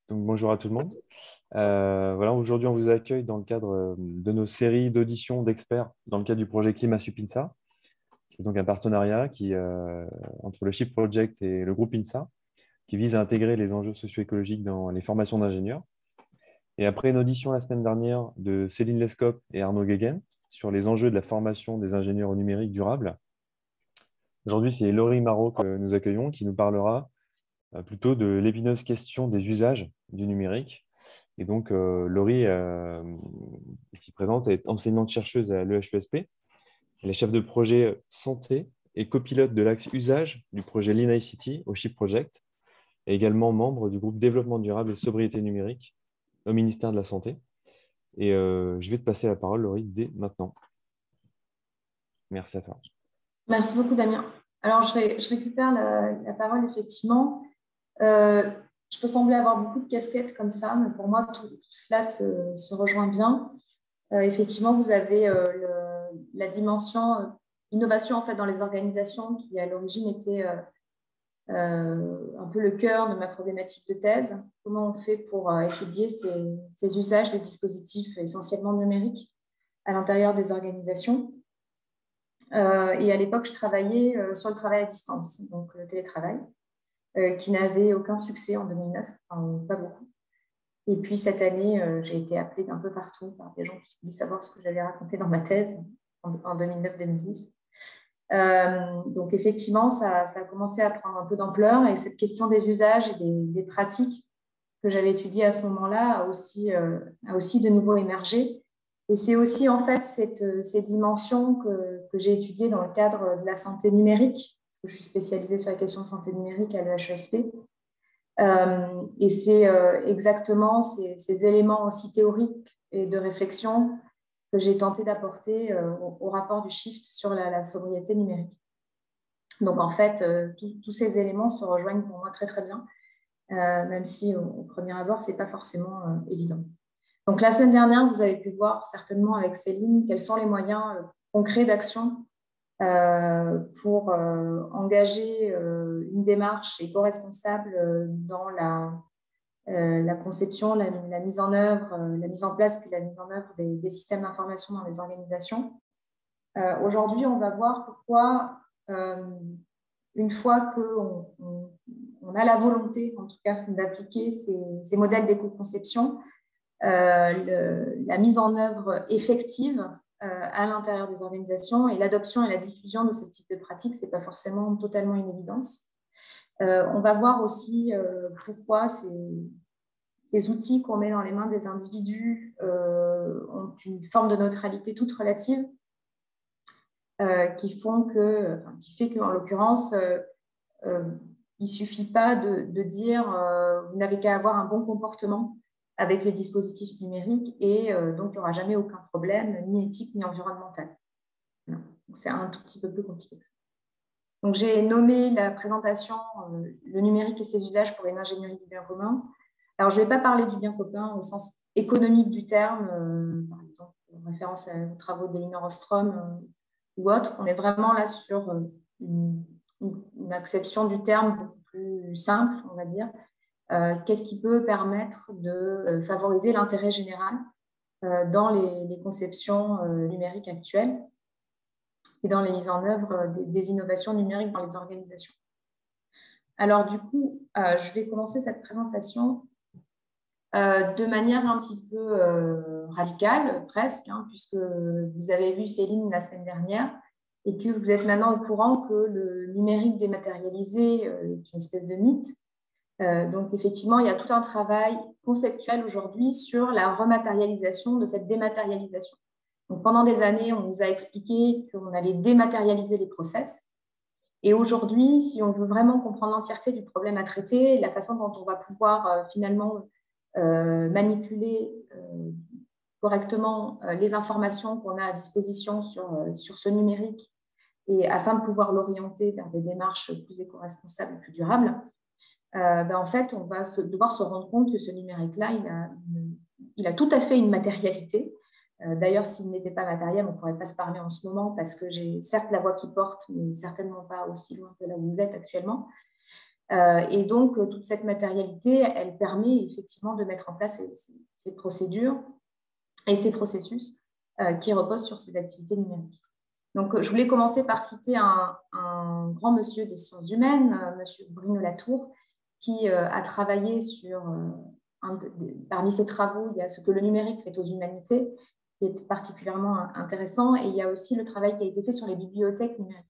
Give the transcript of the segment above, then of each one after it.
Donc, bonjour à tout le monde. Voilà, aujourd'hui, on vous accueille dans le cadre de nos séries d'auditions d'experts dans le cadre du projet Climat Sup INSA, qui est donc un partenariat entre le Shift Project et le groupe INSA, qui vise à intégrer les enjeux socio-écologiques dans les formations d'ingénieurs. Et après une audition la semaine dernière de Céline Lescope et Arnaud Guéguen sur les enjeux de la formation des ingénieurs au numérique durable, aujourd'hui, c'est Laurie Marot que nous accueillons, qui nous parlera plutôt de l'épineuse question des usages du numérique. Et donc, Laurie, ici présente, est enseignante-chercheuse à l'EHESP. Elle est chef de projet santé et copilote de l'axe usage du projet Lean ICT au Chip Project, et également membre du groupe développement durable et sobriété numérique au ministère de la Santé. Et je vais te passer la parole, Laurie, dès maintenant. Merci à toi. Merci beaucoup, Damien. Alors, je récupère la parole, effectivement. Je peux sembler avoir beaucoup de casquettes comme ça, mais pour moi, tout cela se rejoint bien. Effectivement, vous avez la dimension innovation en fait, dans les organisations qui, à l'origine, était un peu le cœur de ma problématique de thèse. Comment on fait pour étudier ces usages des dispositifs essentiellement numériques à l'intérieur des organisations. Et à l'époque, je travaillais sur le travail à distance, donc le télétravail, qui n'avait aucun succès en 2009, enfin, pas beaucoup. Et puis cette année, j'ai été appelée d'un peu partout par des gens qui voulaient savoir ce que j'avais raconté dans ma thèse en 2009-2010. Donc effectivement, ça a commencé à prendre un peu d'ampleur et cette question des usages et des pratiques que j'avais étudiées à ce moment-là a aussi de nouveau émergé. Et c'est aussi en fait ces dimensions que j'ai étudiées dans le cadre de la santé numérique, parce que je suis spécialisée sur la question de santé numérique à l'EHESP. Et c'est exactement ces éléments aussi théoriques et de réflexion que j'ai tenté d'apporter au rapport du Shift sur la sobriété numérique. Donc en fait, tous ces éléments se rejoignent pour moi très très bien, même si au premier abord, ce n'est pas forcément évident. Donc, la semaine dernière, vous avez pu voir certainement avec Céline quels sont les moyens concrets d'action pour engager une démarche éco-responsable dans la conception, la mise en œuvre, la mise en place puis la mise en œuvre des systèmes d'information dans les organisations. Aujourd'hui, on va voir pourquoi, une fois qu'on a la volonté, en tout cas, d'appliquer ces modèles d'éco-conception, la mise en œuvre effective à l'intérieur des organisations et l'adoption et la diffusion de ce type de pratiques, ce n'est pas forcément totalement une évidence. On va voir aussi pourquoi ces outils qu'on met dans les mains des individus ont une forme de neutralité toute relative qui fait qu'en l'occurrence, il ne suffit pas de dire vous n'avez qu'à avoir un bon comportement avec les dispositifs numériques et donc il n'y aura jamais aucun problème, ni éthique ni environnemental. C'est un tout petit peu plus compliqué que ça. Donc j'ai nommé la présentation le numérique et ses usages pour une ingénierie du bien commun. Alors je ne vais pas parler du bien commun au sens économique du terme, par exemple en référence aux travaux d'Elinor Ostrom ou autres. On est vraiment là sur une acception du terme beaucoup plus simple, on va dire. Qu'est-ce qui peut permettre de favoriser l'intérêt général dans les conceptions numériques actuelles et dans les mises en œuvre des innovations numériques dans les organisations. Alors du coup, je vais commencer cette présentation de manière un petit peu radicale, presque, hein, puisque vous avez vu Céline la semaine dernière et que vous êtes maintenant au courant que le numérique dématérialisé est une espèce de mythe. Donc, effectivement, il y a tout un travail conceptuel aujourd'hui sur la rematérialisation de cette dématérialisation. Donc, pendant des années, on nous a expliqué qu'on allait dématérialiser les process. Et aujourd'hui, si on veut vraiment comprendre l'entièreté du problème à traiter, la façon dont on va pouvoir finalement manipuler correctement les informations qu'on a à disposition sur ce numérique et afin de pouvoir l'orienter vers des démarches plus éco-responsables et plus durables, en fait, on va devoir se rendre compte que ce numérique-là, il a tout à fait une matérialité. D'ailleurs, s'il n'était pas matériel, on ne pourrait pas se parler en ce moment parce que j'ai certes la voix qui porte, mais certainement pas aussi loin que là où vous êtes actuellement. Et donc, toute cette matérialité, elle permet effectivement de mettre en place ces procédures et ces processus qui reposent sur ces activités numériques. Donc, je voulais commencer par citer un grand monsieur des sciences humaines, monsieur Bruno Latour, qui a travaillé sur, parmi ses travaux, il y a ce que le numérique fait aux humanités, qui est particulièrement intéressant, et il y a aussi le travail qui a été fait sur les bibliothèques numériques.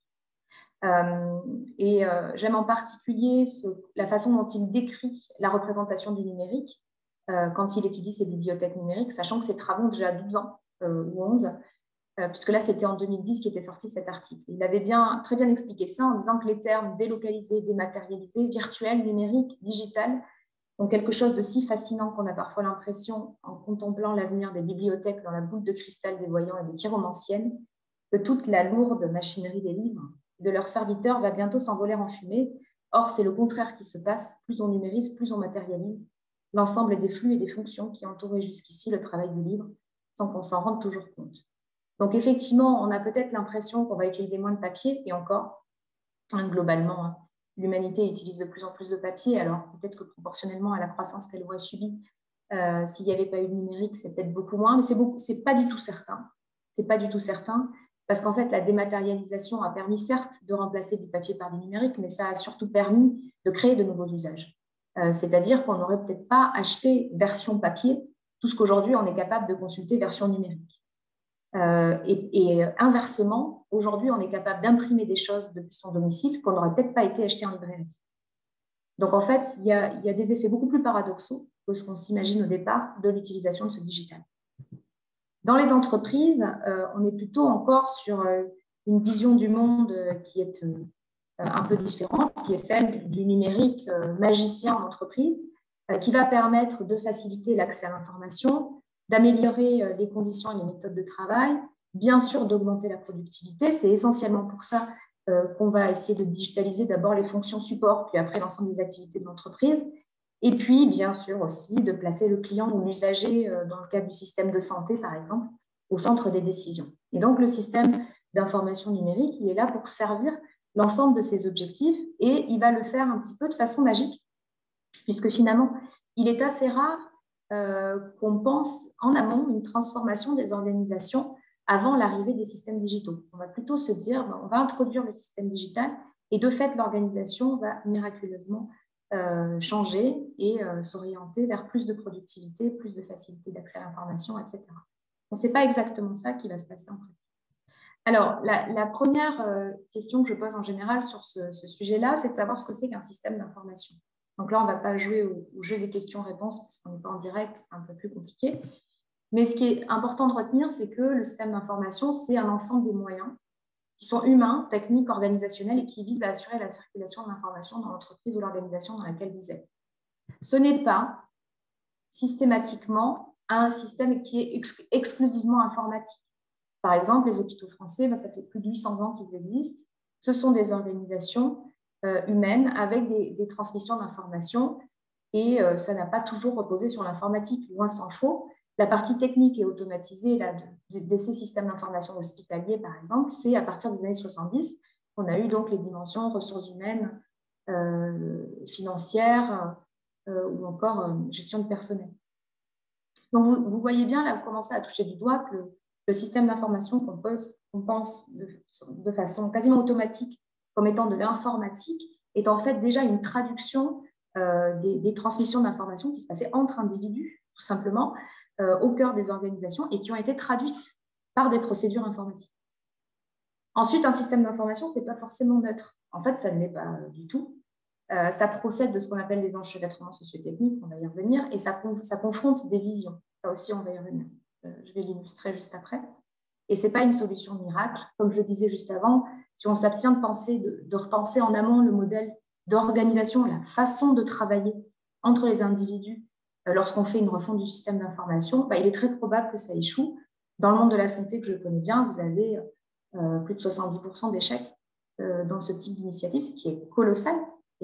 J'aime en particulier la façon dont il décrit la représentation du numérique quand il étudie ces bibliothèques numériques, sachant que ses travaux ont déjà 12 ans ou 11, puisque là, c'était en 2010 qu'était sorti cet article. Il avait très bien expliqué ça en disant que les termes délocalisé, dématérialisé, virtuel, numérique, digital ont quelque chose de si fascinant qu'on a parfois l'impression, en contemplant l'avenir des bibliothèques dans la boule de cristal des voyants et des chiromanciennes, que toute la lourde machinerie des livres de leurs serviteurs va bientôt s'envoler en fumée. Or, c'est le contraire qui se passe. Plus on numérise, plus on matérialise l'ensemble des flux et des fonctions qui entouraient jusqu'ici le travail du livre, sans qu'on s'en rende toujours compte. Donc, effectivement, on a peut-être l'impression qu'on va utiliser moins de papier, et encore, globalement, l'humanité utilise de plus en plus de papier, alors peut-être que proportionnellement à la croissance qu'elle aurait subie, s'il n'y avait pas eu de numérique, c'est peut-être beaucoup moins, mais c'est pas du tout certain. C'est pas du tout certain, parce qu'en fait, la dématérialisation a permis, certes, de remplacer du papier par du numérique, mais ça a surtout permis de créer de nouveaux usages. C'est-à-dire qu'on n'aurait peut-être pas acheté version papier, tout ce qu'aujourd'hui, on est capable de consulter version numérique. Et inversement, aujourd'hui, on est capable d'imprimer des choses depuis son domicile qu'on n'aurait peut-être pas été acheté en librairie. Donc, en fait, il y a des effets beaucoup plus paradoxaux que ce qu'on s'imagine au départ de l'utilisation de ce digital. Dans les entreprises, on est plutôt encore sur une vision du monde qui est un peu différente, qui est celle du numérique magicien en entreprise, qui va permettre de faciliter l'accès à l'information, d'améliorer les conditions et les méthodes de travail, bien sûr d'augmenter la productivité. C'est essentiellement pour ça qu'on va essayer de digitaliser d'abord les fonctions support, puis après l'ensemble des activités de l'entreprise. Et puis, bien sûr aussi, de placer le client ou l'usager, dans le cas du système de santé, par exemple, au centre des décisions. Et donc, le système d'information numérique, il est là pour servir l'ensemble de ces objectifs et il va le faire un petit peu de façon magique, puisque finalement, il est assez rare qu'on pense en amont une transformation des organisations avant l'arrivée des systèmes digitaux. On va plutôt se dire, on va introduire le système digital et de fait, l'organisation va miraculeusement changer et s'orienter vers plus de productivité, plus de facilité d'accès à l'information, etc. Donc, ce n'est pas exactement ça qui va se passer en pratique. Alors, la première question que je pose en général sur ce sujet-là, c'est de savoir ce que c'est qu'un système d'information. Donc là, on ne va pas jouer au jeu des questions-réponses parce qu'on n'est pas en direct, c'est un peu plus compliqué. Mais ce qui est important de retenir, c'est que le système d'information, c'est un ensemble de moyens qui sont humains, techniques, organisationnels et qui visent à assurer la circulation de l'information dans l'entreprise ou l'organisation dans laquelle vous êtes. Ce n'est pas systématiquement un système qui est exclusivement informatique. Par exemple, les hôpitaux français, ça fait plus de 800 ans qu'ils existent. Ce sont des organisations humaines avec des transmissions d'informations et ça n'a pas toujours reposé sur l'informatique, loin s'en faut. La partie technique et automatisée là, de ces systèmes d'information hospitaliers, par exemple, c'est à partir des années 70 qu'on a eu donc les dimensions ressources humaines, financières ou encore gestion de personnel. Donc, vous voyez bien, là, vous commencez à toucher du doigt que le système d'information qu'on pense de façon quasiment automatique comme étant de l'informatique est en fait déjà une traduction des transmissions d'informations qui se passaient entre individus, tout simplement, au cœur des organisations et qui ont été traduites par des procédures informatiques. Ensuite, un système d'information, ce n'est pas forcément neutre. En fait, ça ne l'est pas du tout. Ça procède de ce qu'on appelle des enchevêtrements socio-techniques, on va y revenir, et ça confronte des visions. Ça aussi, on va y revenir. Je vais l'illustrer juste après. Et ce n'est pas une solution miracle. Comme je le disais juste avant, si on s'abstient de repenser en amont le modèle d'organisation, la façon de travailler entre les individus lorsqu'on fait une refonte du système d'information, il est très probable que ça échoue. Dans le monde de la santé que je connais bien, vous avez plus de 70% d'échecs dans ce type d'initiative, ce qui est colossal,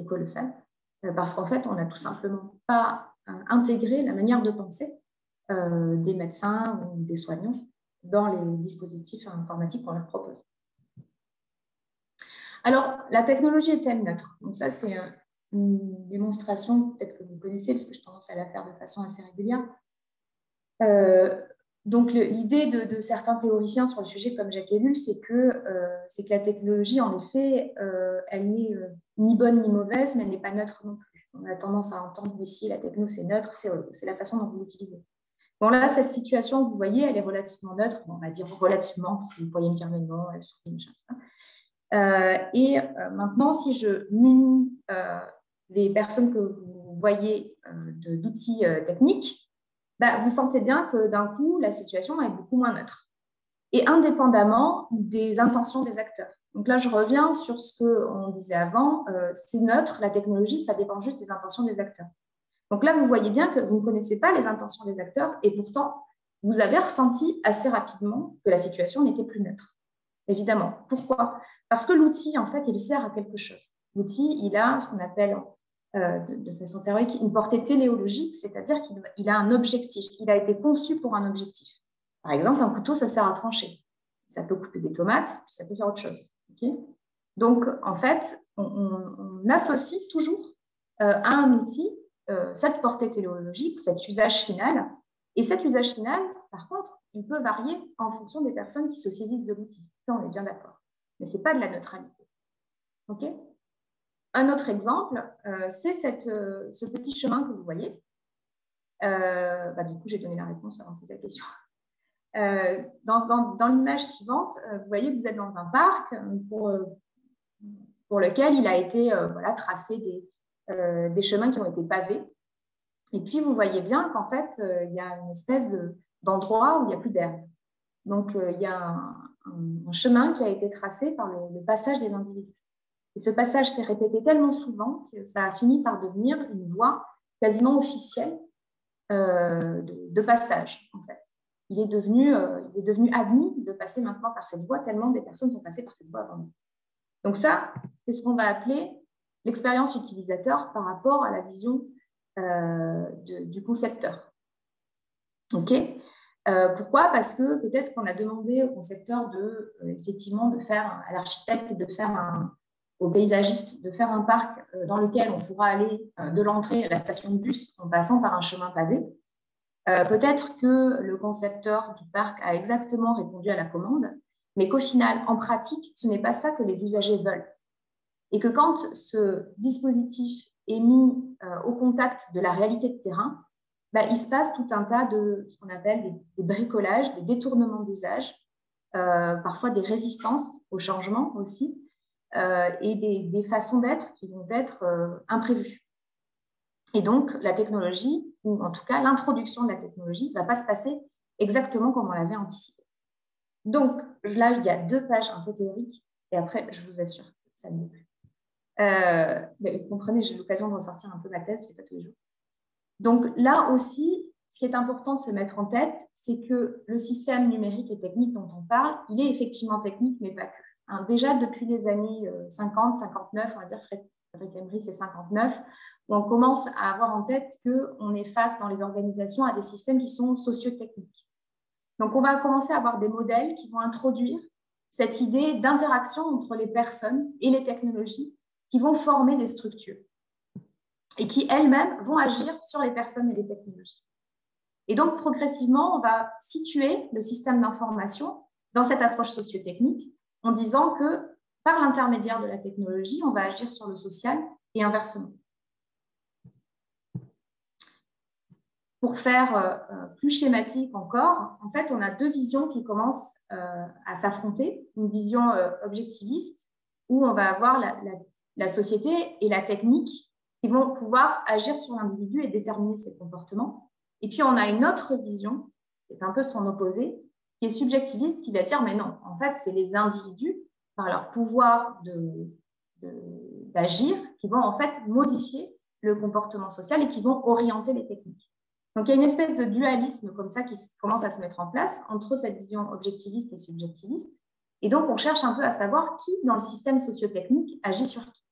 parce qu'en fait, on n'a tout simplement pas intégré la manière de penser des médecins ou des soignants dans les dispositifs informatiques qu'on leur propose. Alors, la technologie est-elle neutre? Donc ça, c'est une démonstration, peut-être que vous connaissez, parce que j'ai tendance à la faire de façon assez régulière. Donc, l'idée de certains théoriciens sur le sujet, comme Jacques Ellul, c'est que la technologie, en effet, elle n'est ni bonne ni mauvaise, mais elle n'est pas neutre non plus. On a tendance à entendre ici, la techno, c'est neutre, c'est la façon dont vous l'utilisez. Bon, là, cette situation, vous voyez, elle est relativement neutre. Bon, on va dire relativement, parce que vous pourriez me dire, mais non, elle sourit, machin. Maintenant, si je munis les personnes que vous voyez d'outils techniques, bah, vous sentez bien que d'un coup, la situation est beaucoup moins neutre. Et indépendamment des intentions des acteurs. Donc là, je reviens sur ce qu'on disait avant. C'est neutre, la technologie, ça dépend juste des intentions des acteurs. Donc là, vous voyez bien que vous ne connaissez pas les intentions des acteurs et pourtant, vous avez ressenti assez rapidement que la situation n'était plus neutre. Évidemment. Pourquoi? Parce que l'outil, en fait, il sert à quelque chose. L'outil, il a ce qu'on appelle de façon théorique une portée téléologique, c'est-à-dire qu'il a un objectif. Il a été conçu pour un objectif. Par exemple, un couteau, ça sert à trancher. Ça peut couper des tomates, puis ça peut faire autre chose. Okay. Donc, en fait, on associe toujours à un outil cette portée téléologique, cet usage final. Et cet usage final, par contre, il peut varier en fonction des personnes qui se saisissent de l'outil. Ça, on est bien d'accord. Mais ce n'est pas de la neutralité. OK. Un autre exemple, c'est ce petit chemin que vous voyez. Du coup, j'ai donné la réponse avant de poser la question. Dans l'image suivante, vous voyez que vous êtes dans un parc pour lequel il a été tracé des chemins qui ont été pavés. Et puis, vous voyez bien qu'en fait, il y a une espèce d'endroit où il n'y a plus d'herbe. Donc, il y a un chemin qui a été tracé par le passage des individus. Et ce passage s'est répété tellement souvent que ça a fini par devenir une voie quasiment officielle de passage, en fait. Il est devenu admis de passer maintenant par cette voie, tellement des personnes sont passées par cette voie avant nous. Donc ça, c'est ce qu'on va appeler l'expérience utilisateur par rapport à la vision du concepteur. OK. Pourquoi? Parce que peut-être qu'on a demandé au concepteur effectivement de faire, à l'architecte de faire au paysagiste de faire un parc dans lequel on pourra aller de l'entrée à la station de bus en passant par un chemin pavé. Peut-être que le concepteur du parc a exactement répondu à la commande, mais qu'au final, en pratique, ce n'est pas ça que les usagers veulent. Et que quand ce dispositif est mis au contact de la réalité de terrain, il se passe tout un tas de ce qu'on appelle des bricolages, des détournements d'usage, parfois des résistances au changement aussi, et des façons d'être qui vont être imprévues. Et donc, la technologie, ou en tout cas l'introduction de la technologie, ne va pas se passer exactement comme on l'avait anticipé. Donc, là, il y a 2 pages un peu théoriques, et après, je vous assure que ça ne m'est plus. Vous comprenez, j'ai l'occasion de ressortir un peu ma thèse, c'est pas tous les jours. Donc là aussi, ce qui est important de se mettre en tête, c'est que le système numérique et technique dont on parle, il est effectivement technique, mais pas que. Déjà, depuis les années 50, 59, on va dire, Frédéric Emry, c'est 59, où on commence à avoir en tête qu'on est face dans les organisations à des systèmes qui sont socio-techniques. Donc, on va commencer à avoir des modèles qui vont introduire cette idée d'interaction entre les personnes et les technologies qui vont former des structures et qui elles-mêmes vont agir sur les personnes et les technologies. Et donc, progressivement, on va situer le système d'information dans cette approche socio-technique en disant que par l'intermédiaire de la technologie, on va agir sur le social et inversement. Pour faire plus schématique encore, en fait, on a 2 visions qui commencent à s'affronter. Une vision objectiviste, où on va avoir la société et la technique qui vont pouvoir agir sur l'individu et déterminer ses comportements. Et puis, on a une autre vision, qui est un peu son opposé, qui est subjectiviste, qui va dire, mais non, en fait, c'est les individus, par leur pouvoir d'agir, qui vont en fait modifier le comportement social et qui vont orienter les techniques. Donc, il y a une espèce de dualisme comme ça qui commence à se mettre en place entre cette vision objectiviste et subjectiviste. Et donc, on cherche un peu à savoir qui, dans le système socio-technique, agit sur qui.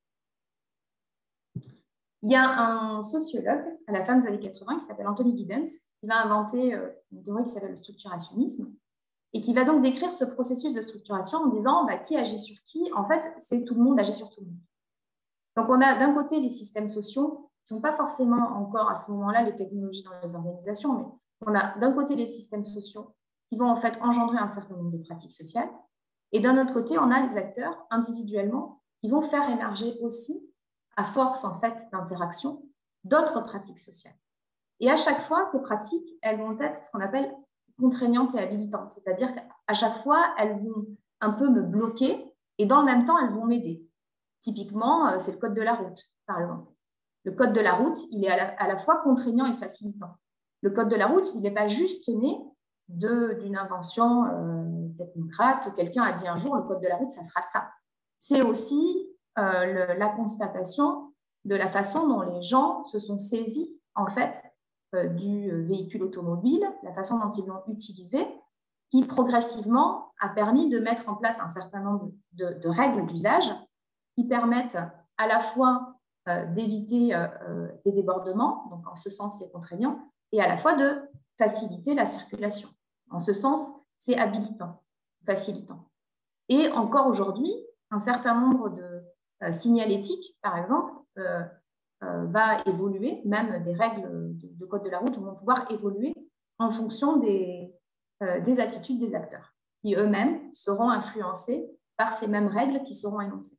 Il y a un sociologue à la fin des années 80 qui s'appelle Anthony Giddens, qui va inventer une théorie qui s'appelle le structurationnisme et qui va donc décrire ce processus de structuration en disant qui agit sur qui. En fait, c'est tout le monde agit sur tout le monde. Donc, on a d'un côté les systèmes sociaux, qui ne sont pas forcément encore à ce moment-là les technologies dans les organisations, mais on a d'un côté les systèmes sociaux qui vont en fait engendrer un certain nombre de pratiques sociales. Et d'un autre côté, on a les acteurs individuellement qui vont faire émerger aussi, à force en fait d'interaction, d'autres pratiques sociales. Et à chaque fois, ces pratiques, elles vont être ce qu'on appelle contraignantes et habilitantes. C'est-à-dire qu'à chaque fois, elles vont un peu me bloquer et dans le même temps, elles vont m'aider. Typiquement, c'est le code de la route, par exemple. Le code de la route, il est à la fois contraignant et facilitant. Le code de la route, il n'est pas juste né d'une invention technocrate. Quelqu'un a dit un jour, le code de la route, ça sera ça. C'est aussi la constatation de la façon dont les gens se sont saisis, en fait, du véhicule automobile, la façon dont ils l'ont utilisé, qui progressivement a permis de mettre en place un certain nombre de règles d'usage qui permettent à la fois d'éviter des débordements, donc en ce sens c'est contraignant, et à la fois de faciliter la circulation. En ce sens, c'est habilitant, facilitant. Et encore aujourd'hui, un certain nombre de signalétiques, par exemple, va évoluer, même des règles de code de la route vont pouvoir évoluer en fonction des attitudes des acteurs, qui eux-mêmes seront influencés par ces mêmes règles qui seront énoncées.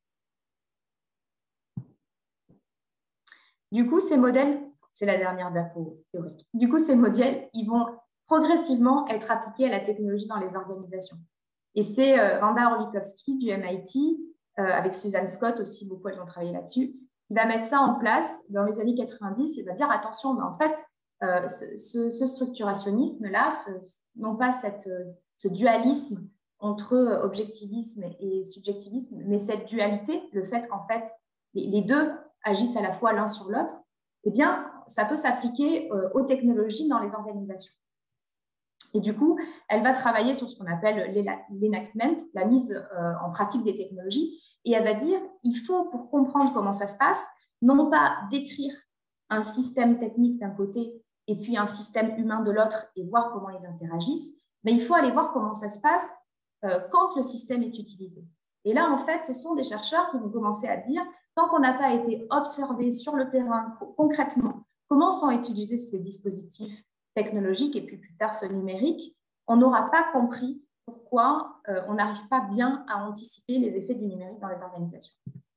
Du coup, ces modèles, c'est la dernière diapo théorique. Du coup, ces modèles, ils vont progressivement être appliqués à la technologie dans les organisations. Et c'est Randa Orlikowski du MIT, avec Suzanne Scott aussi, beaucoup elles ont travaillé là-dessus, qui va mettre ça en place dans les années 90 et va dire attention, mais en fait, ce structurationnisme-là, non pas ce dualisme entre objectivisme et subjectivisme, mais cette dualité, le fait qu'en fait, les deux agissent à la fois l'un sur l'autre, eh bien, ça peut s'appliquer aux technologies dans les organisations. Et du coup, elle va travailler sur ce qu'on appelle l'enactment, la mise en pratique des technologies, et elle va dire il faut, pour comprendre comment ça se passe, non pas décrire un système technique d'un côté et puis un système humain de l'autre et voir comment ils interagissent, mais il faut aller voir comment ça se passe quand le système est utilisé. Et là, en fait, ce sont des chercheurs qui vont commencer à dire tant qu'on n'a pas été observé sur le terrain concrètement comment sont utilisés ces dispositifs technologiques et puis plus tard ce numérique, on n'aura pas compris pourquoi on n'arrive pas bien à anticiper les effets du numérique dans les organisations.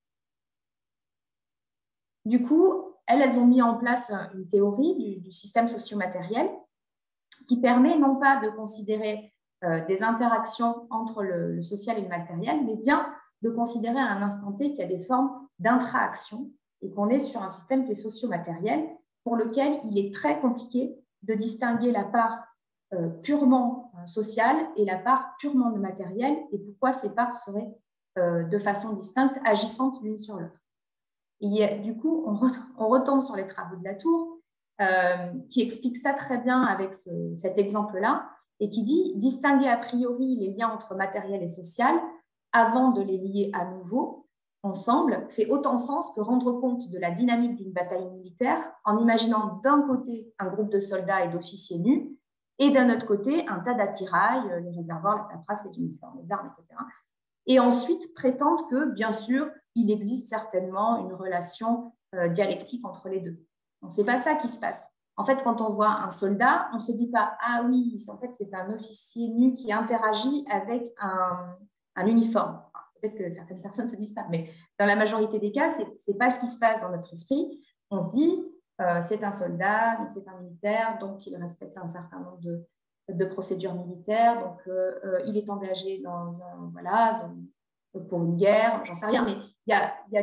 Du coup, elles ont mis en place une théorie du système socio-matériel qui permet non pas de considérer des interactions entre le social et le matériel, mais bien de considérer à un instant T qu'il y a des formes d'intraction et qu'on est sur un système qui est socio-matériel pour lequel il est très compliqué de distinguer la part purement sociale et la part purement matérielle et pourquoi ces parts seraient de façon distincte, agissantes l'une sur l'autre. Et du coup, on retombe sur les travaux de Latour qui explique ça très bien avec cet exemple-là et qui dit distinguer a priori les liens entre matériel et social avant de les lier à nouveau ensemble fait autant sens que rendre compte de la dynamique d'une bataille militaire en imaginant d'un côté un groupe de soldats et d'officiers nus et d'un autre côté un tas d'attirails, les réservoirs, la paperasse, les uniformes, les armes, etc. Et ensuite prétendre que, bien sûr, il existe certainement une relation dialectique entre les deux. Donc, ce n'est pas ça qui se passe. En fait, quand on voit un soldat, on ne se dit pas « Ah oui, en fait, c'est un officier nu qui interagit avec un uniforme ». Peut-être que certaines personnes se disent ça, mais dans la majorité des cas, ce n'est pas ce qui se passe dans notre esprit. On se dit c'est un soldat, donc c'est un militaire, donc il respecte un certain nombre de procédures militaires, donc il est engagé pour une guerre, j'en sais rien, mais il y a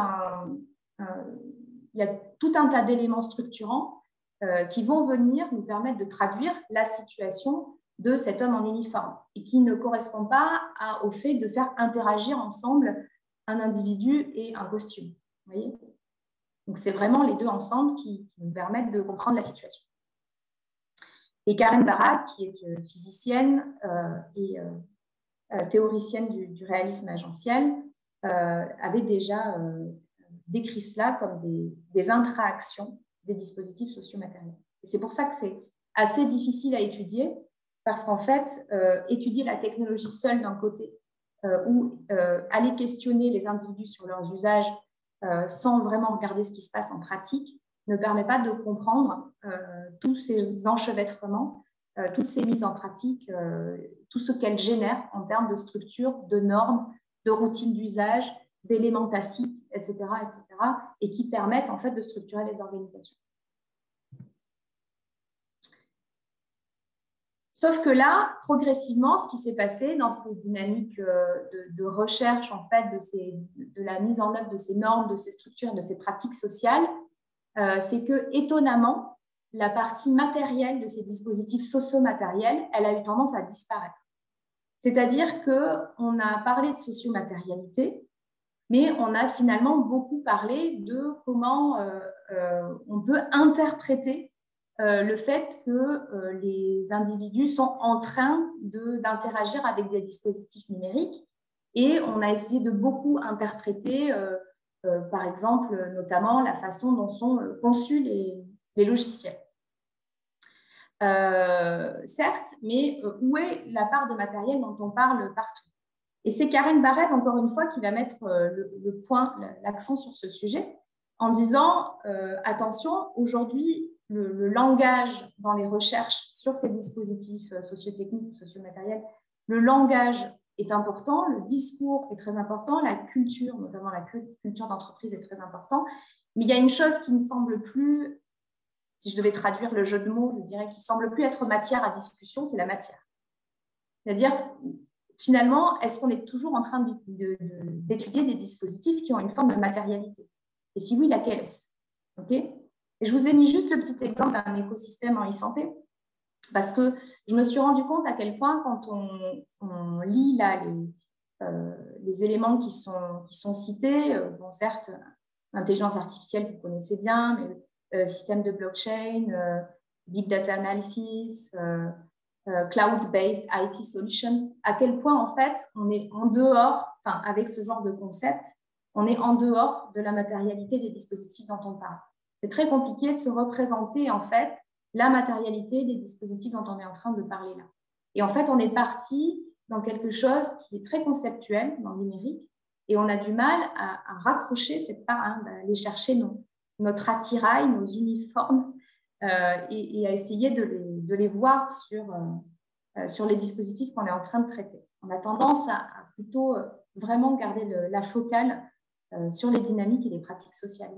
tout un tas d'éléments structurants qui vont venir nous permettre de traduire la situation de cet homme en uniforme et qui ne correspond pas au fait de faire interagir ensemble un individu et un costume. Vous voyez ? Donc, c'est vraiment les deux ensemble qui nous permettent de comprendre la situation. Et Karen Barad, qui est physicienne et théoricienne du réalisme agentiel, avait déjà décrit cela comme des interactions des dispositifs socio-matériels. Et c'est pour ça que c'est assez difficile à étudier, parce qu'en fait, étudier la technologie seule d'un côté ou aller questionner les individus sur leurs usages sans vraiment regarder ce qui se passe en pratique, ne permet pas de comprendre tous ces enchevêtrements, toutes ces mises en pratique, tout ce qu'elles génèrent en termes de structure, de normes, de routines d'usage, d'éléments tacites, etc., et qui permettent en fait de structurer les organisations. Sauf que là, progressivement, ce qui s'est passé dans ces dynamiques de recherche, en fait, de la mise en œuvre de ces normes, de ces structures, de ces pratiques sociales, c'est que, étonnamment, la partie matérielle de ces dispositifs socio-matériels, elle a eu tendance à disparaître. C'est-à-dire qu'on a parlé de socio-matérialité, mais on a finalement beaucoup parlé de comment on peut interpréter le fait que les individus sont en train d'interagir avec des dispositifs numériques. Et on a essayé de beaucoup interpréter, par exemple, notamment la façon dont sont conçus les logiciels. Certes, mais où est la part de matériel dont on parle partout? Et c'est Karen Barad, encore une fois, qui va mettre l'accent sur ce sujet en disant attention, aujourd'hui, le langage dans les recherches sur ces dispositifs socio-techniques, socio-matériels, le langage est important, le discours est très important, la culture, notamment la culture d'entreprise, est très important. Mais il y a une chose qui ne semble plus, si je devais traduire le jeu de mots, je dirais qu'il ne semble plus être matière à discussion, c'est la matière. C'est-à-dire, finalement, est-ce qu'on est toujours en train d'étudier des dispositifs qui ont une forme de matérialité? Et si oui, laquelle est-ce? Okay. Et je vous ai mis juste le petit exemple d'un écosystème en e-santé, parce que je me suis rendu compte à quel point, quand on lit là, les éléments qui sont cités, bon, certes, intelligence artificielle, vous connaissez bien, mais système de blockchain, big data analysis, cloud-based IT solutions, à quel point, en fait, on est en dehors, enfin, avec ce genre de concept, on est en dehors de la matérialité des dispositifs dont on parle. C'est très compliqué de se représenter, en fait, la matérialité des dispositifs dont on est en train de parler là. Et en fait, on est parti dans quelque chose qui est très conceptuel dans le numérique, et on a du mal à raccrocher cette part, hein, d'aller chercher notre attirail, nos uniformes, et à essayer de les voir sur les dispositifs qu'on est en train de traiter. On a tendance à plutôt vraiment garder la focale sur les dynamiques et les pratiques sociales.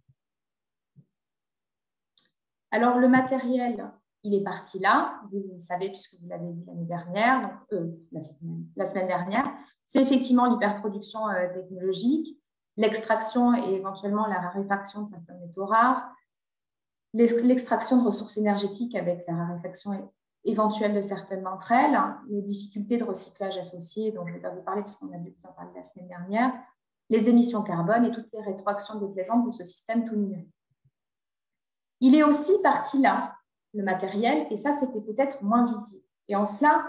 Alors, le matériel, il est parti là, vous le savez puisque vous l'avez vu l'année dernière, donc, la semaine dernière. C'est effectivement l'hyperproduction technologique, l'extraction et éventuellement la raréfaction de certains métaux rares, l'extraction de ressources énergétiques avec la raréfaction éventuelle de certaines d'entre elles, les difficultés de recyclage associées dont je ne vais pas vous parler puisqu'on a dû vous en parler la semaine dernière, les émissions carbone et toutes les rétroactions déplaisantes de ce système tout numérique. Il est aussi parti là, le matériel, et ça, c'était peut-être moins visible. Et en cela,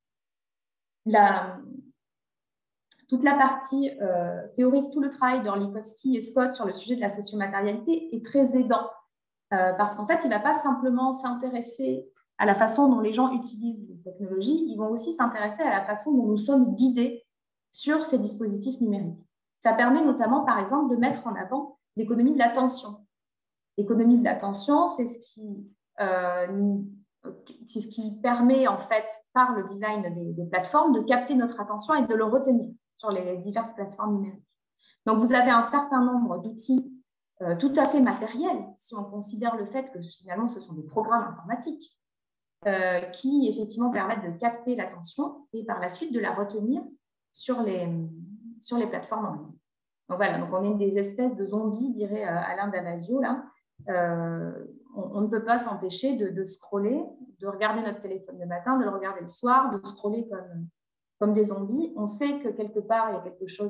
toute la partie théorique, tout le travail d'Orlikowski et Scott sur le sujet de la sociomatérialité est très aidant, parce qu'en fait, il ne va pas simplement s'intéresser à la façon dont les gens utilisent les technologies, ils vont aussi s'intéresser à la façon dont nous sommes guidés sur ces dispositifs numériques. Ça permet notamment, par exemple, de mettre en avant l'économie de l'attention. L'économie de l'attention, c'est ce qui permet, en fait, par le design des plateformes, de capter notre attention et de le retenir sur les diverses plateformes numériques. Donc, vous avez un certain nombre d'outils tout à fait matériels, si on considère le fait que finalement, ce sont des programmes informatiques qui, effectivement, permettent de capter l'attention et par la suite de la retenir sur les plateformes en ligne. Donc, voilà, donc on est des espèces de zombies, dirait Alain Damasio, là. On ne peut pas s'empêcher de scroller, de regarder notre téléphone le matin, de le regarder le soir, de scroller comme des zombies. On sait que quelque part, il y a quelque chose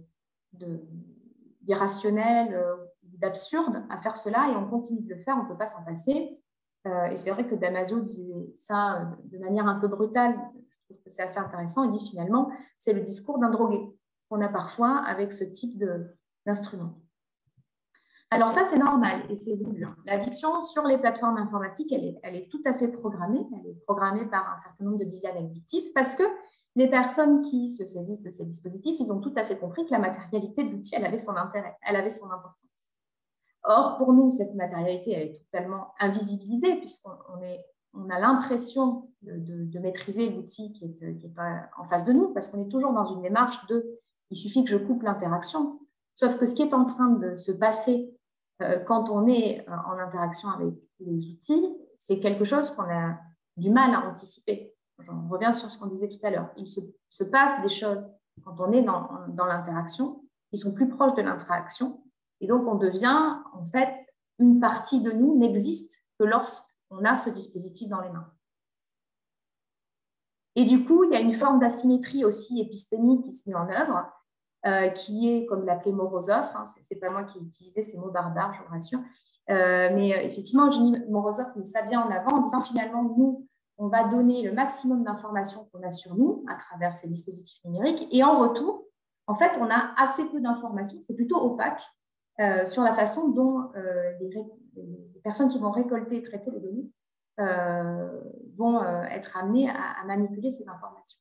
d'irrationnel, d'absurde à faire cela et on continue de le faire, on ne peut pas s'en passer. Et c'est vrai que Damasio disait ça de manière un peu brutale, je trouve que c'est assez intéressant. Il dit finalement, c'est le discours d'un drogué qu'on a parfois avec ce type d'instrument. Alors ça, c'est normal et c'est voulu. L'addiction sur les plateformes informatiques, elle est tout à fait programmée. Elle est programmée par un certain nombre de designs addictifs parce que les personnes qui se saisissent de ces dispositifs, ils ont tout à fait compris que la matérialité de l'outil, elle avait son intérêt, elle avait son importance. Or, pour nous, cette matérialité, elle est totalement invisibilisée puisqu'on a l'impression de maîtriser l'outil qui est pas en face de nous parce qu'on est toujours dans une démarche de « il suffit que je coupe l'interaction ». Sauf que ce qui est en train de se passer quand on est en interaction avec les outils, c'est quelque chose qu'on a du mal à anticiper. On revient sur ce qu'on disait tout à l'heure. Il se passe des choses quand on est dans l'interaction qui sont plus proches de l'interaction. Et donc, on devient, en fait, une partie de nous n'existe que lorsqu'on a ce dispositif dans les mains. Et du coup, il y a une forme d'asymétrie aussi épistémique qui se met en œuvre, qui est, comme l'appelait Morozov, hein, ce n'est pas moi qui ai utilisé ces mots barbares, je vous rassure, mais effectivement, Eugénie Morozov met ça bien en avant en disant finalement, nous, on va donner le maximum d'informations qu'on a sur nous à travers ces dispositifs numériques, et en retour, en fait, on a assez peu d'informations, c'est plutôt opaque, sur la façon dont les personnes qui vont récolter et traiter les données vont être amenées à manipuler ces informations.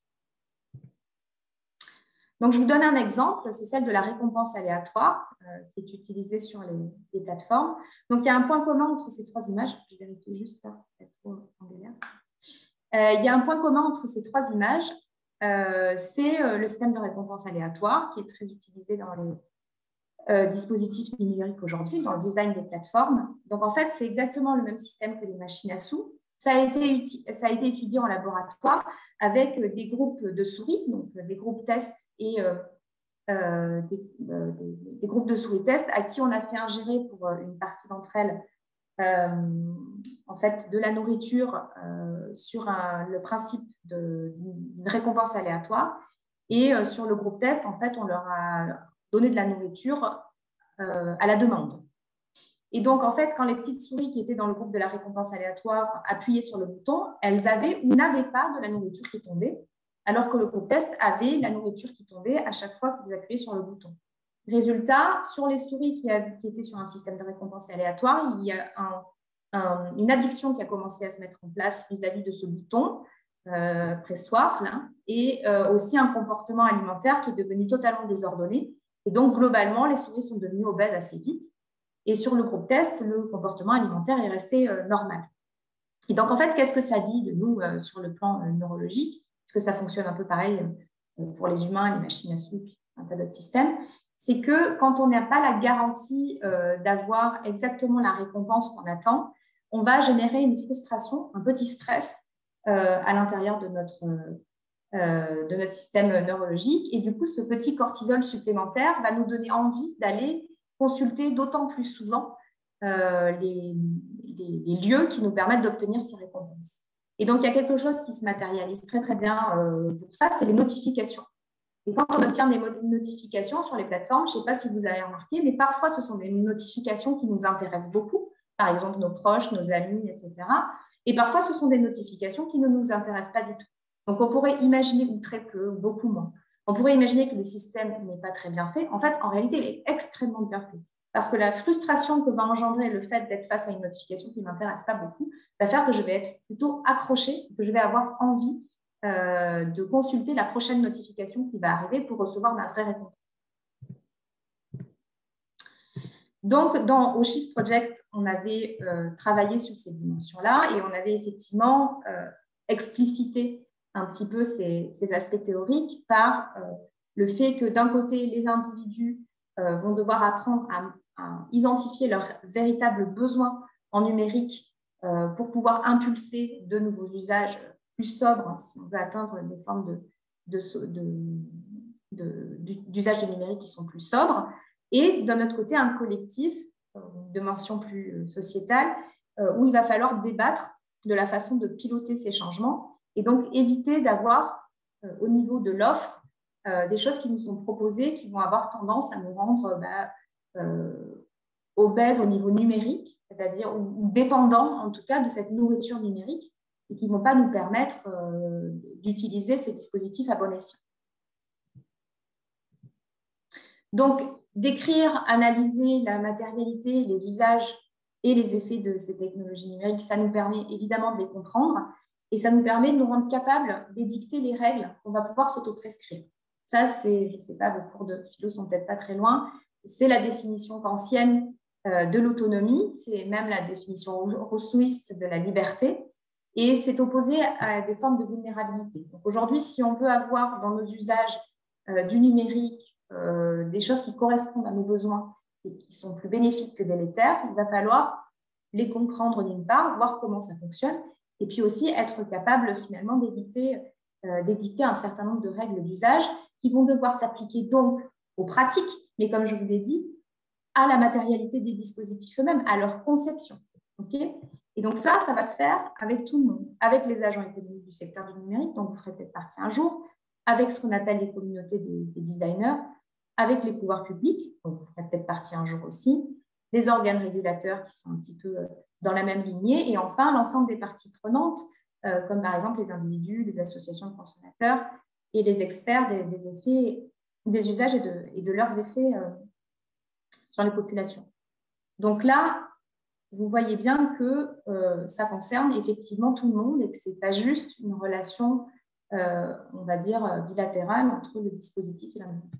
Donc, je vous donne un exemple, c'est celle de la récompense aléatoire qui est utilisée sur les plateformes. Donc, il y a un point commun entre ces trois images. Je vais vérifier juste là, il y a un point commun entre ces trois images, c'est le système de récompense aléatoire qui est très utilisé dans les dispositifs numériques aujourd'hui, dans le design des plateformes. Donc, en fait, c'est exactement le même système que les machines à sous. Ça a été étudié en laboratoire avec des groupes de souris, donc des groupes tests et des groupes de souris tests à qui on a fait ingérer pour une partie d'entre elles en fait, de la nourriture sur le principe d'une récompense aléatoire. Et sur le groupe test, en fait, on leur a donné de la nourriture à la demande. Et donc, en fait, quand les petites souris qui étaient dans le groupe de la récompense aléatoire appuyaient sur le bouton, elles avaient ou n'avaient pas de la nourriture qui tombait, alors que le groupe test avait la nourriture qui tombait à chaque fois que vous appuyez sur le bouton. Résultat, sur les souris qui étaient sur un système de récompense aléatoire, il y a une addiction qui a commencé à se mettre en place vis-à-vis de ce bouton pressoir, là, et aussi un comportement alimentaire qui est devenu totalement désordonné. Et donc, globalement, les souris sont devenues obèses assez vite. Et sur le groupe test, le comportement alimentaire est resté normal. Et donc, en fait, qu'est-ce que ça dit de nous sur le plan neurologique? Parce que ça fonctionne un peu pareil pour les humains, les machines à sous, un tas d'autres systèmes. C'est que quand on n'a pas la garantie d'avoir exactement la récompense qu'on attend, on va générer une frustration, un petit stress à l'intérieur de notre système neurologique. Et du coup, ce petit cortisol supplémentaire va nous donner envie d'aller consulter d'autant plus souvent les lieux qui nous permettent d'obtenir ces récompenses. Et donc, il y a quelque chose qui se matérialise très, très bien pour ça, c'est les notifications. Et quand on obtient des notifications sur les plateformes, je ne sais pas si vous avez remarqué, mais parfois, ce sont des notifications qui nous intéressent beaucoup, par exemple nos proches, nos amis, etc. Et parfois, ce sont des notifications qui ne nous intéressent pas du tout. Donc, on pourrait imaginer, ou très peu, ou beaucoup moins, on pourrait imaginer que le système n'est pas très bien fait. En fait, en réalité, il est extrêmement bien fait. Parce que la frustration que va engendrer le fait d'être face à une notification qui ne m'intéresse pas beaucoup va faire que je vais être plutôt accrochée, que je vais avoir envie de consulter la prochaine notification qui va arriver pour recevoir ma vraie réponse. Donc, au Shift Project, on avait travaillé sur ces dimensions-là et on avait effectivement explicité un petit peu ces aspects théoriques par le fait que d'un côté, les individus vont devoir apprendre à identifier leurs véritables besoins en numérique pour pouvoir impulser de nouveaux usages plus sobres, hein, si on veut atteindre des formes d'usage du numérique qui sont plus sobres. Et d'un autre côté, un collectif, une dimension plus sociétale, où il va falloir débattre de la façon de piloter ces changements et donc éviter d'avoir au niveau de l'offre des choses qui nous sont proposées qui vont avoir tendance à nous rendre obèses au niveau numérique, c'est-à-dire ou dépendants en tout cas de cette nourriture numérique et qui ne vont pas nous permettre d'utiliser ces dispositifs à bon escient. Donc, décrire, analyser la matérialité, les usages et les effets de ces technologies numériques, ça nous permet évidemment de les comprendre et ça nous permet de nous rendre capables d'édicter les règles qu'on va pouvoir s'auto-prescrire. Ça, c'est, je ne sais pas, vos cours de philo sont peut-être pas très loin, c'est la définition kantienne de l'autonomie, c'est même la définition rousseauiste de la liberté, et c'est opposé à des formes de vulnérabilité. Donc aujourd'hui, si on veut avoir dans nos usages du numérique des choses qui correspondent à nos besoins et qui sont plus bénéfiques que délétères, il va falloir les comprendre d'une part, voir comment ça fonctionne, et puis aussi être capable finalement d'édicter un certain nombre de règles d'usage qui vont devoir s'appliquer donc aux pratiques, mais comme je vous l'ai dit, à la matérialité des dispositifs eux-mêmes, à leur conception. Okay, et donc ça va se faire avec tout le monde, avec les agents économiques du secteur du numérique, dont vous ferez peut-être partie un jour, avec ce qu'on appelle les communautés des designers, avec les pouvoirs publics, dont vous ferez peut-être partie un jour aussi, les organes régulateurs qui sont un petit peu dans la même lignée, et enfin l'ensemble des parties prenantes, comme par exemple les individus, les associations de consommateurs et les experts des effets, des usages et de leurs effets sur les populations. Donc là, vous voyez bien que ça concerne effectivement tout le monde et que ce n'est pas juste une relation, on va dire, bilatérale entre le dispositif et la monnaie.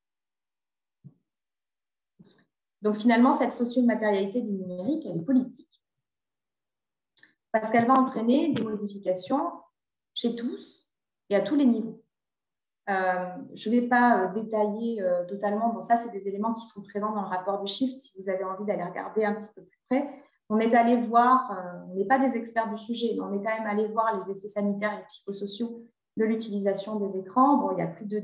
Donc finalement, cette socio-matérialité du numérique, elle est politique parce qu'elle va entraîner des modifications chez tous et à tous les niveaux. Je ne vais pas détailler totalement. Bon, ça, c'est des éléments qui sont présents dans le rapport du Shift. Si vous avez envie d'aller regarder un petit peu plus près, on est allé voir, on n'est pas des experts du sujet, mais on est quand même allé voir les effets sanitaires et psychosociaux de l'utilisation des écrans. Bon, il y a plus de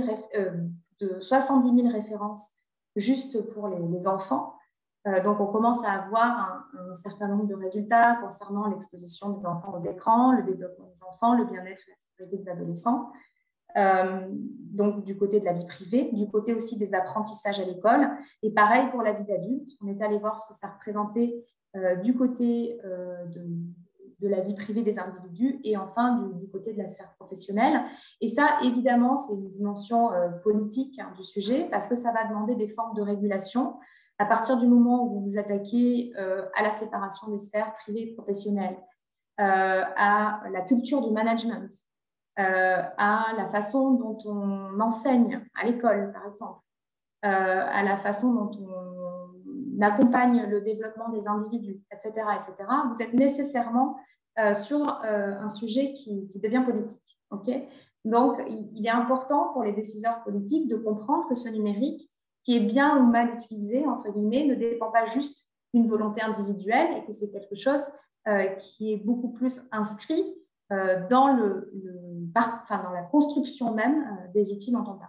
70 000 références juste pour les enfants. Donc, on commence à avoir un certain nombre de résultats concernant l'exposition des enfants aux écrans, le développement des enfants, le bien-être et la sécurité des adolescents. Donc du côté de la vie privée, du côté aussi des apprentissages à l'école. Et pareil pour la vie d'adulte, on est allé voir ce que ça représentait du côté de la vie privée des individus et enfin du côté de la sphère professionnelle. Et ça, évidemment, c'est une dimension politique du sujet parce que ça va demander des formes de régulation à partir du moment où vous vous attaquez à la séparation des sphères privées et professionnelles, à la culture du management, à la façon dont on enseigne à l'école, par exemple, à la façon dont on accompagne le développement des individus, etc., etc., vous êtes nécessairement sur un sujet qui devient politique. Okay, donc, il est important pour les décideurs politiques de comprendre que ce numérique, qui est bien ou mal utilisé, entre guillemets, ne dépend pas juste d'une volonté individuelle et que c'est quelque chose qui est beaucoup plus inscrit dans la construction même des outils dont on parle.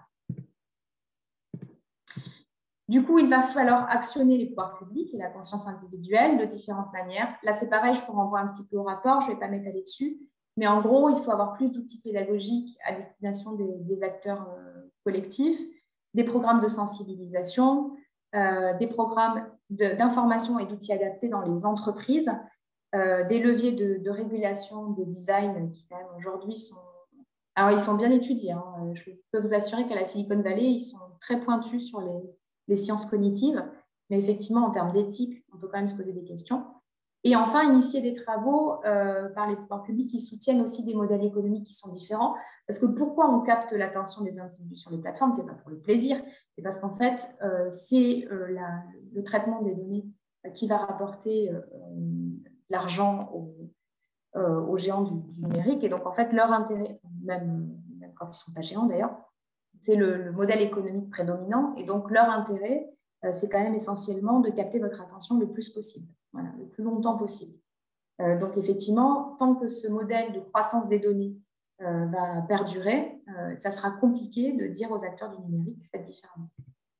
Du coup, il va falloir actionner les pouvoirs publics et la conscience individuelle de différentes manières. Là, c'est pareil, je vous renvoie un petit peu au rapport, je ne vais pas m'étaler dessus, mais en gros, il faut avoir plus d'outils pédagogiques à destination des acteurs collectifs, des programmes de sensibilisation, des programmes d'information et d'outils adaptés dans les entreprises, des leviers de régulation des designs qui, quand même, aujourd'hui, alors, ils sont bien étudiés. Hein. Je peux vous assurer qu'à la Silicon Valley, ils sont très pointus sur les sciences cognitives. Mais effectivement, en termes d'éthique, on peut quand même se poser des questions. Et enfin, initier des travaux par les pouvoirs publics qui soutiennent aussi des modèles économiques qui sont différents. Parce que pourquoi on capte l'attention des individus sur les plateformes? Ce n'est pas pour le plaisir. C'est parce qu'en fait, c'est le traitement des données qui va rapporter l'argent aux géants du numérique. Et donc, en fait, leur intérêt, même quand ils ne sont pas géants d'ailleurs, c'est le modèle économique prédominant. Et donc, leur intérêt, c'est quand même essentiellement de capter votre attention le plus possible, voilà, le plus longtemps possible. Donc, effectivement, tant que ce modèle de croissance des données va perdurer, ça sera compliqué de dire aux acteurs du numérique, faites différemment.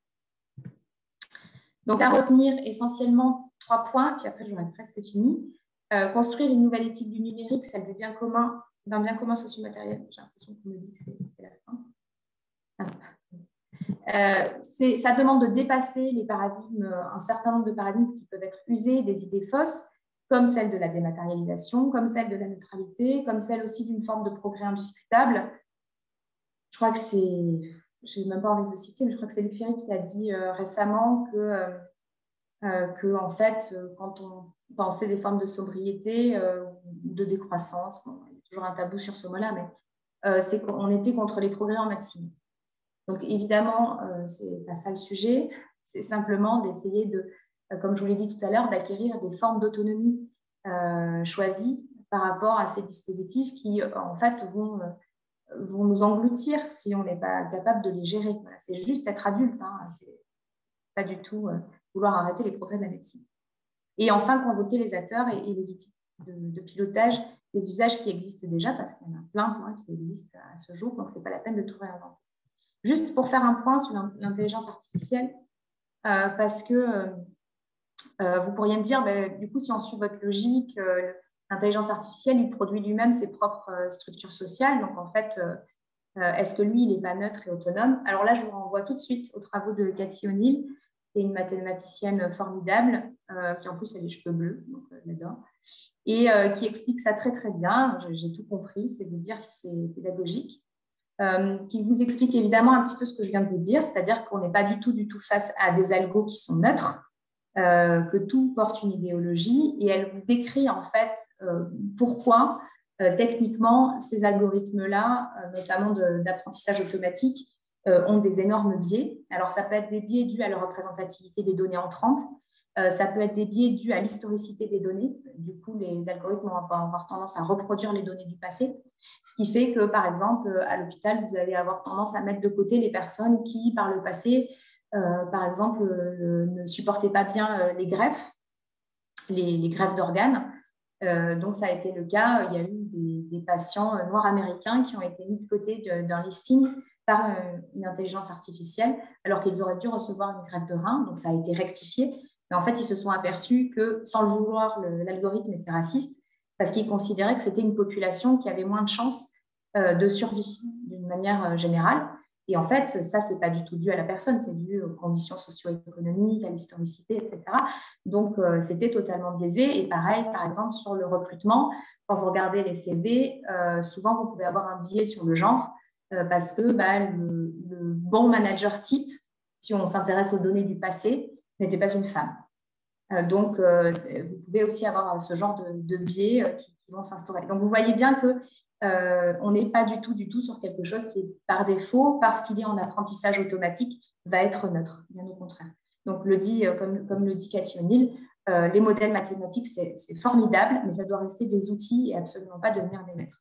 Donc, à retenir essentiellement 3 points, puis après, j'aurai presque fini. Construire une nouvelle éthique du numérique, celle du bien commun, d'un bien commun socio-matériel. J'ai l'impression qu'on me dit que c'est la fin. Ça demande de dépasser les paradigmes, un certain nombre de paradigmes qui peuvent être usés, des idées fausses, comme celle de la dématérialisation, comme celle de la neutralité, comme celle aussi d'une forme de progrès indiscutable. Je crois que c'est, je n'ai même pas envie de le citer, mais je crois que c'est Luc Ferry qui a dit récemment que en fait, quand on pensait des formes de sobriété, de décroissance, bon, toujours un tabou sur ce mot-là, mais c'est qu'on était contre les progrès en médecine. Donc, évidemment, ce n'est pas ça le sujet. C'est simplement d'essayer de, comme je vous l'ai dit tout à l'heure, d'acquérir des formes d'autonomie choisies par rapport à ces dispositifs qui, en fait, vont nous engloutir si on n'est pas capable de les gérer. Voilà, c'est juste être adulte, hein, c'est pas du tout vouloir arrêter les progrès de la médecine. Et enfin, convoquer les acteurs et les outils de pilotage des usages qui existent déjà, parce qu'il y en a plein qui existent à ce jour, donc ce n'est pas la peine de tout réinventer. Juste pour faire un point sur l'intelligence artificielle, parce que vous pourriez me dire, du coup, si on suit votre logique, l'intelligence artificielle, il produit lui-même ses propres structures sociales. Donc, en fait, est-ce que lui, il n'est pas neutre et autonome? Alors là, je vous renvoie tout de suite aux travaux de Cathy O'Neill, qui est une mathématicienne formidable, qui en plus a les cheveux bleus, donc j'adore, et qui explique ça très, très bien. J'ai tout compris, c'est de dire si c'est pédagogique. Qui vous explique évidemment un petit peu ce que je viens de vous dire, c'est-à-dire qu'on n'est pas du tout face à des algos qui sont neutres, que tout porte une idéologie, et elle vous décrit en fait pourquoi techniquement ces algorithmes-là, notamment d'apprentissage automatique, ont des énormes biais. Alors ça peut être des biais dus à la représentativité des données entrantes, ça peut être des biais dus à l'historicité des données. Du coup, les algorithmes vont avoir tendance à reproduire les données du passé, ce qui fait que, par exemple, à l'hôpital, vous allez avoir tendance à mettre de côté les personnes qui, par le passé, par exemple, ne supportaient pas bien les greffes, les greffes d'organes. Donc, ça a été le cas. Il y a eu des patients noirs américains qui ont été mis de côté d'un listing par une intelligence artificielle, alors qu'ils auraient dû recevoir une greffe de rein. Donc, ça a été rectifié. Mais en fait, ils se sont aperçus que, sans le vouloir, l'algorithme était raciste parce qu'ils considéraient que c'était une population qui avait moins de chances de survie d'une manière générale. Et en fait, ça, ce n'est pas du tout dû à la personne, c'est dû aux conditions socio-économiques, à l'historicité, etc. Donc, c'était totalement biaisé. Et pareil, par exemple, sur le recrutement, quand vous regardez les CV, souvent, vous pouvez avoir un biais sur le genre parce que le bon manager type, si on s'intéresse aux données du passé, n'était pas une femme. Donc, vous pouvez aussi avoir ce genre de biais qui vont s'instaurer. Donc, vous voyez bien que on n'est pas du tout sur quelque chose qui est par défaut, parce qu'il est en apprentissage automatique, va être neutre, bien au contraire. Donc, comme le dit Cathy O'Neill, les modèles mathématiques, c'est formidable, mais ça doit rester des outils et absolument pas devenir des maîtres.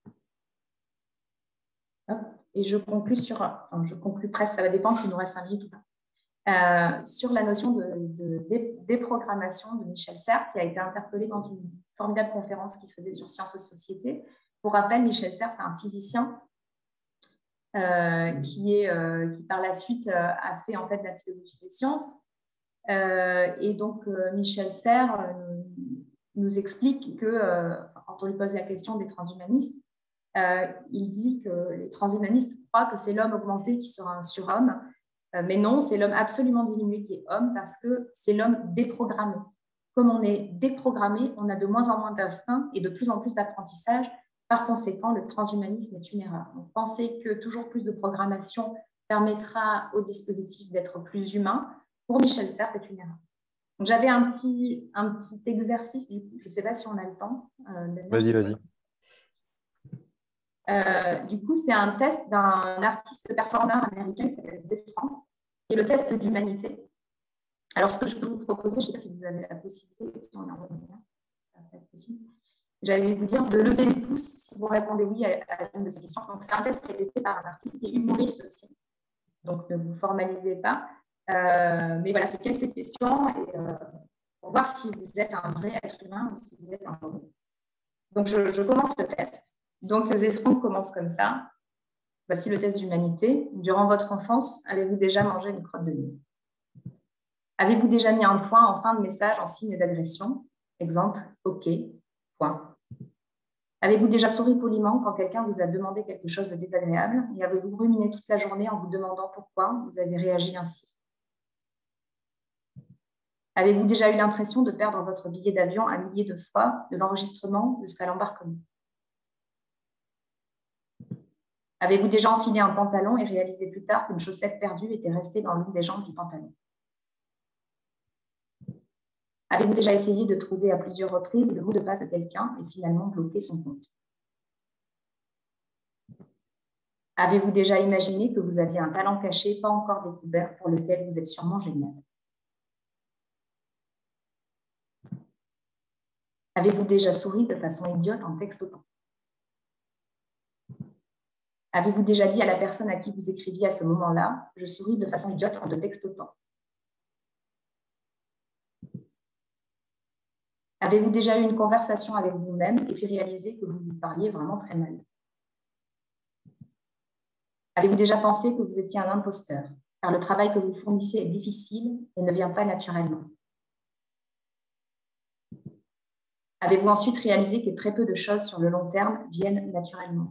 Hop. Et je conclue presque, ça va dépendre s'il nous reste 5 minutes ou pas. Sur la notion de déprogrammation de Michel Serres, qui a été interpellé dans une formidable conférence qu'il faisait sur Sciences et Société. Pour rappel, Michel Serres, c'est un physicien qui par la suite a fait en fait la philosophie des sciences. Et donc, Michel Serres nous explique que, quand on lui pose la question des transhumanistes, il dit que les transhumanistes croient que c'est l'homme augmenté qui sera un surhomme. Mais non, c'est l'homme absolument diminué qui est homme parce que c'est l'homme déprogrammé. Comme on est déprogrammé, on a de moins en moins d'instinct et de plus en plus d'apprentissage. Par conséquent, le transhumanisme est une erreur. Donc, penser que toujours plus de programmation permettra au dispositif d'être plus humain, pour Michel Serres, c'est une erreur. Donc, j'avais un petit exercice, du coup, je ne sais pas si on a le temps. Vas-y. Du coup, c'est un test d'un artiste performeur américain qui s'appelle Zefran, qui est le test d'humanité. Alors, ce que je peux vous proposer, je ne sais pas si vous avez la possibilité, si on en a pas possible, j'allais vous dire de lever les pouces si vous répondez oui à une de ces questions. Donc, c'est un test qui a été fait par un artiste et humoriste aussi. Donc, ne vous formalisez pas. Mais voilà, c'est quelques questions et, pour voir si vous êtes un vrai être humain ou si vous êtes un robot. Donc, je commence le test. Donc, Zefran commence comme ça. Voici le test d'humanité. Durant votre enfance, avez-vous déjà mangé une crotte de nez? Avez-vous déjà mis un point en fin de message en signe d'agression? Exemple, OK, point. Avez-vous déjà souri poliment quand quelqu'un vous a demandé quelque chose de désagréable? Et avez-vous ruminé toute la journée en vous demandant pourquoi vous avez réagi ainsi? Avez-vous déjà eu l'impression de perdre votre billet d'avion un millier de fois, de l'enregistrement jusqu'à l'embarquement? Avez-vous déjà enfilé un pantalon et réalisé plus tard qu'une chaussette perdue était restée dans l'une des jambes du pantalon? Avez-vous déjà essayé de trouver à plusieurs reprises le mot de passe de quelqu'un et finalement bloqué son compte? Avez-vous déjà imaginé que vous aviez un talent caché, pas encore découvert, pour lequel vous êtes sûrement génial? Avez-vous déjà souri de façon idiote en textotant? Avez-vous déjà dit à la personne à qui vous écriviez à ce moment-là, je souris de façon idiote en te textotant? Avez-vous déjà eu une conversation avec vous-même et puis réalisé que vous vous parliez vraiment très mal? Avez-vous déjà pensé que vous étiez un imposteur, car le travail que vous fournissez est difficile et ne vient pas naturellement? Avez-vous ensuite réalisé que très peu de choses sur le long terme viennent naturellement?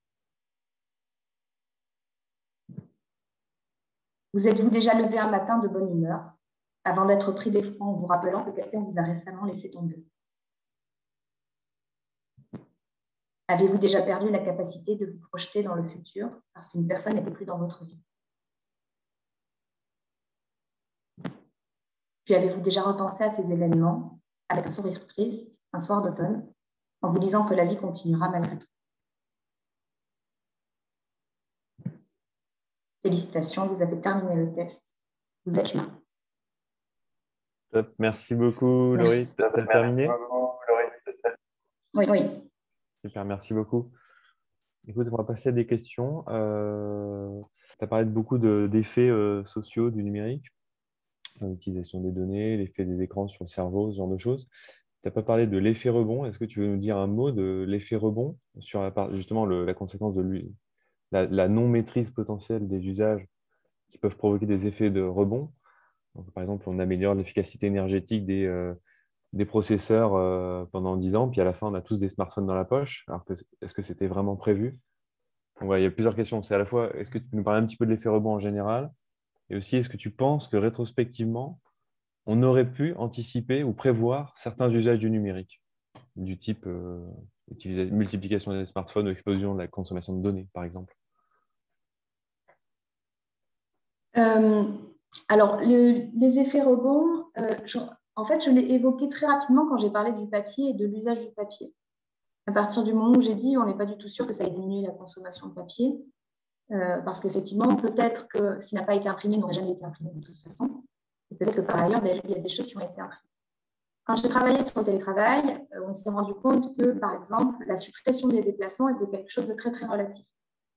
Vous êtes-vous déjà levé un matin de bonne humeur, avant d'être pris d'effroi en vous rappelant que quelqu'un vous a récemment laissé tomber? Avez-vous déjà perdu la capacité de vous projeter dans le futur parce qu'une personne n'était plus dans votre vie? Puis avez-vous déjà repensé à ces événements avec un sourire triste, un soir d'automne, en vous disant que la vie continuera malgré tout? Félicitations, vous avez terminé le test. Vous êtes là. Top. Merci beaucoup, Laurie. Merci. Tu as terminé? Oui, oui. Super, merci beaucoup. Écoute, on va passer à des questions. Tu as parlé de beaucoup d'effets sociaux du numérique, l'utilisation des données, l'effet des écrans sur le cerveau, ce genre de choses. Tu n'as pas parlé de l'effet rebond. Est-ce que tu veux nous dire un mot de l'effet rebond sur justement la conséquence de la non-maîtrise potentielle des usages qui peuvent provoquer des effets de rebond? Donc, par exemple, on améliore l'efficacité énergétique des processeurs pendant 10 ans, puis à la fin, on a tous des smartphones dans la poche. Alors est-ce que c'était vraiment prévu? Donc, voilà, il y a plusieurs questions. C'est à la fois, est-ce que tu peux nous parler un petit peu de l'effet rebond en général? Et aussi, est-ce que tu penses que rétrospectivement, on aurait pu anticiper ou prévoir certains usages du numérique, du type multiplication des smartphones ou explosion de la consommation de données, par exemple? Euh, alors, les effets rebonds, en fait, je l'ai évoqué très rapidement quand j'ai parlé du papier et de l'usage du papier. À partir du moment où j'ai dit on n'est pas du tout sûr que ça ait diminué la consommation de papier, parce qu'effectivement, peut-être que ce qui n'a pas été imprimé n'aurait jamais été imprimé de toute façon. Et peut-être que par ailleurs, il y a des choses qui ont été imprimées. Quand j'ai travaillé sur le télétravail, on s'est rendu compte que, par exemple, la suppression des déplacements était quelque chose de très, très relatif.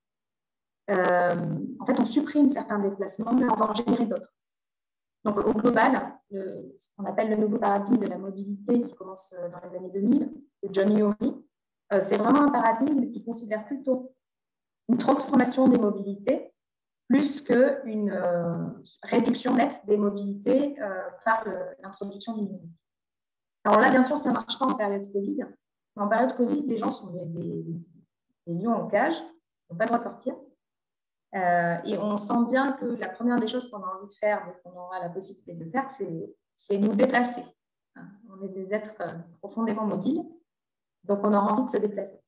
En fait, on supprime certains déplacements, mais on va en générer d'autres. Donc, au global, ce qu'on appelle le nouveau paradigme de la mobilité qui commence dans les années 2000, de John Yory, c'est vraiment un paradigme qui considère plutôt une transformation des mobilités plus qu'une réduction nette des mobilités par l'introduction du numérique. Alors là, bien sûr, ça ne marche pas en période Covid. En période Covid, les gens sont des lions en cage, ils n'ont pas le droit de sortir. Et on sent bien que la première des choses qu'on a envie de faire, dès qu'on aura la possibilité de le faire, c'est nous déplacer. On est des êtres profondément mobiles, donc on aura envie de se déplacer.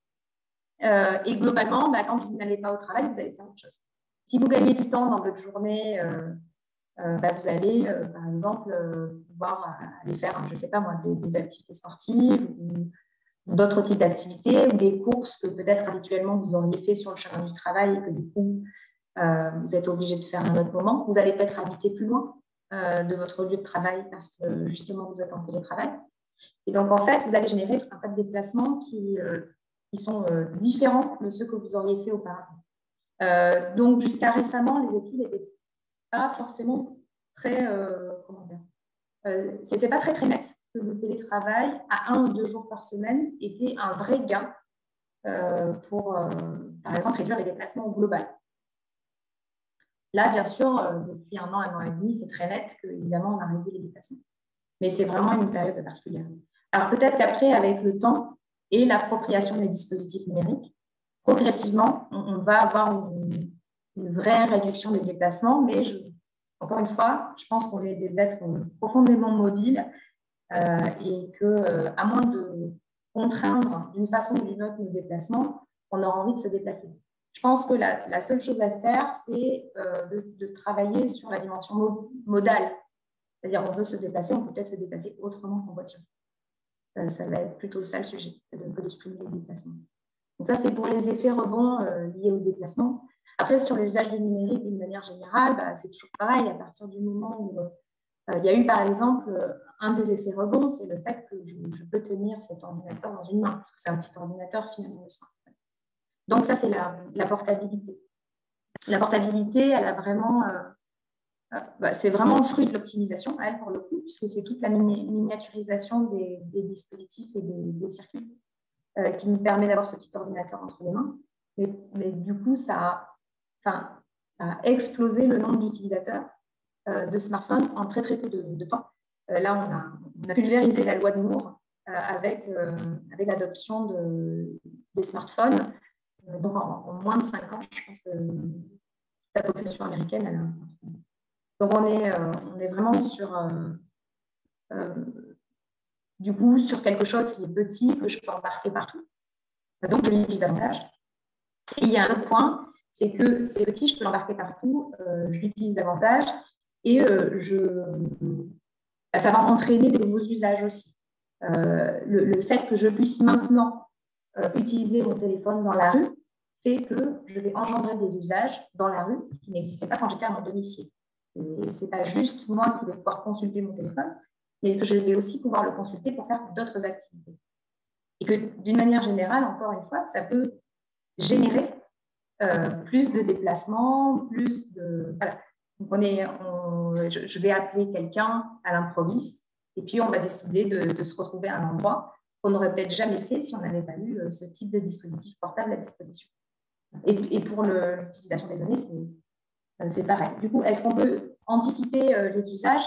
Et globalement, quand vous n'allez pas au travail, vous allez faire autre chose. Si vous gagnez du temps dans votre journée, vous allez, par exemple, pouvoir aller faire, je ne sais pas moi, des activités sportives ou d'autres types d'activités ou des courses que peut-être habituellement vous auriez fait sur le chemin du travail et que du coup, vous êtes obligé de faire à un autre moment. Vous allez peut-être habiter plus loin de votre lieu de travail parce que justement, vous êtes en télétravail. Et donc, en fait, vous allez générer un tas de déplacements qui sont différents de ceux que vous auriez fait auparavant. Donc, jusqu'à récemment, les études n'étaient pas forcément très, c'était pas très, très net que le télétravail à 1 ou 2 jours par semaine était un vrai gain pour, par exemple, réduire les déplacements au global. Là, bien sûr, depuis un an et demi, c'est très net qu'évidemment, on a réduit les déplacements. Mais c'est vraiment une période particulière. Alors peut-être qu'après, avec le temps et l'appropriation des dispositifs numériques, progressivement, on va avoir une vraie réduction des déplacements, mais encore une fois, je pense qu'on est des êtres profondément mobiles et qu'à moins de contraindre d'une façon ou d'une autre nos déplacements, on aura envie de se déplacer. Je pense que la seule chose à faire, c'est de travailler sur la dimension modale. C'est-à-dire on veut se déplacer, on peut peut-être se déplacer autrement qu'en voiture. Ça va être plutôt ça le sujet, que de supprimer les déplacements. Donc ça, c'est pour les effets rebonds liés au déplacement. Après, sur l'usage du numérique d'une manière générale, c'est toujours pareil. À partir du moment où il y a eu, par exemple, un des effets rebonds, c'est le fait que je peux tenir cet ordinateur dans une main, parce que c'est un petit ordinateur finalement. Donc ça, c'est la portabilité. La portabilité, elle a vraiment... c'est vraiment le fruit de l'optimisation, elle, pour le coup, puisque c'est toute la miniaturisation des dispositifs et des circuits qui nous permet d'avoir ce petit ordinateur entre les mains. Mais du coup, ça a explosé le nombre d'utilisateurs de smartphones en très, très peu de temps. Là, on a pulvérisé la loi de Moore avec l'adoption des smartphones. Donc, en moins de 5 ans, je pense que la population américaine, elle a un smartphone. Donc, on est vraiment du coup, sur quelque chose qui est petit, que je peux embarquer partout. Donc, je l'utilise davantage. Et il y a un autre point, c'est que c'est petit, je peux l'embarquer partout, je l'utilise davantage et ça va entraîner de nouveaux usages aussi. Le fait que je puisse maintenant utiliser mon téléphone dans la rue fait que je vais engendrer des usages dans la rue qui n'existaient pas quand j'étais à mon domicile. Ce n'est pas juste moi qui vais pouvoir consulter mon téléphone, mais que je vais aussi pouvoir le consulter pour faire d'autres activités. Et que d'une manière générale, encore une fois, ça peut générer plus de déplacements, plus de... Voilà. Donc je vais appeler quelqu'un à l'improviste et puis on va décider de se retrouver à un endroit qu'on n'aurait peut-être jamais fait si on n'avait pas eu ce type de dispositif portable à disposition. Et pour l'utilisation des données, c'est pareil. Du coup, est-ce qu'on peut anticiper les usages?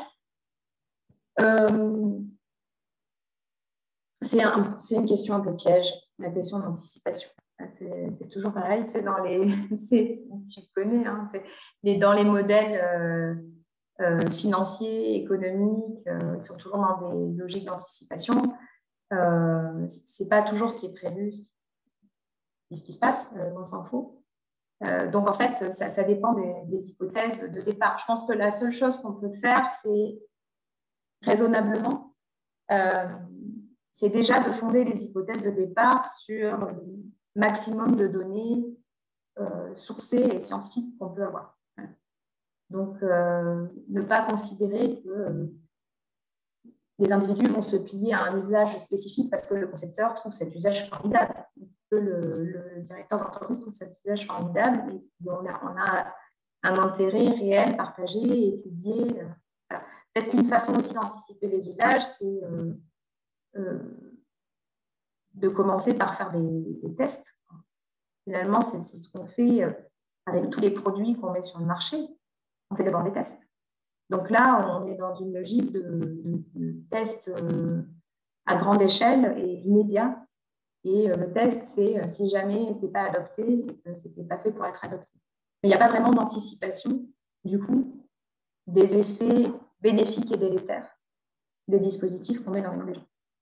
C'est une question un peu piège, la question d'anticipation. C'est toujours pareil, c'est dans tu connais, hein, dans les modèles financiers, économiques, ils sont toujours dans des logiques d'anticipation. C'est pas toujours ce qui est prévu, ce qui se passe, on s'en fout. Donc en fait, ça dépend des hypothèses de départ. Je pense que la seule chose qu'on peut faire, c'est raisonnablement, c'est déjà de fonder les hypothèses de départ sur le maximum de données sourcées et scientifiques qu'on peut avoir. Donc, ne pas considérer que les individus vont se plier à un usage spécifique parce que le concepteur trouve cet usage formidable, que le directeur d'entreprise trouve cet usage formidable, et on a un intérêt réel, partagé, étudié. Voilà. Peut-être qu'une façon aussi d'anticiper les usages, c'est de commencer par faire des tests. Finalement, c'est ce qu'on fait avec tous les produits qu'on met sur le marché. On fait d'abord des tests. Donc là, on est dans une logique de test à grande échelle et immédiat. Et le test, c'est si jamais ce n'est pas adopté, c'est que ce n'était pas fait pour être adopté. Mais il n'y a pas vraiment d'anticipation, du coup, des effets bénéfiques et délétères des dispositifs qu'on met dans les mains des gens.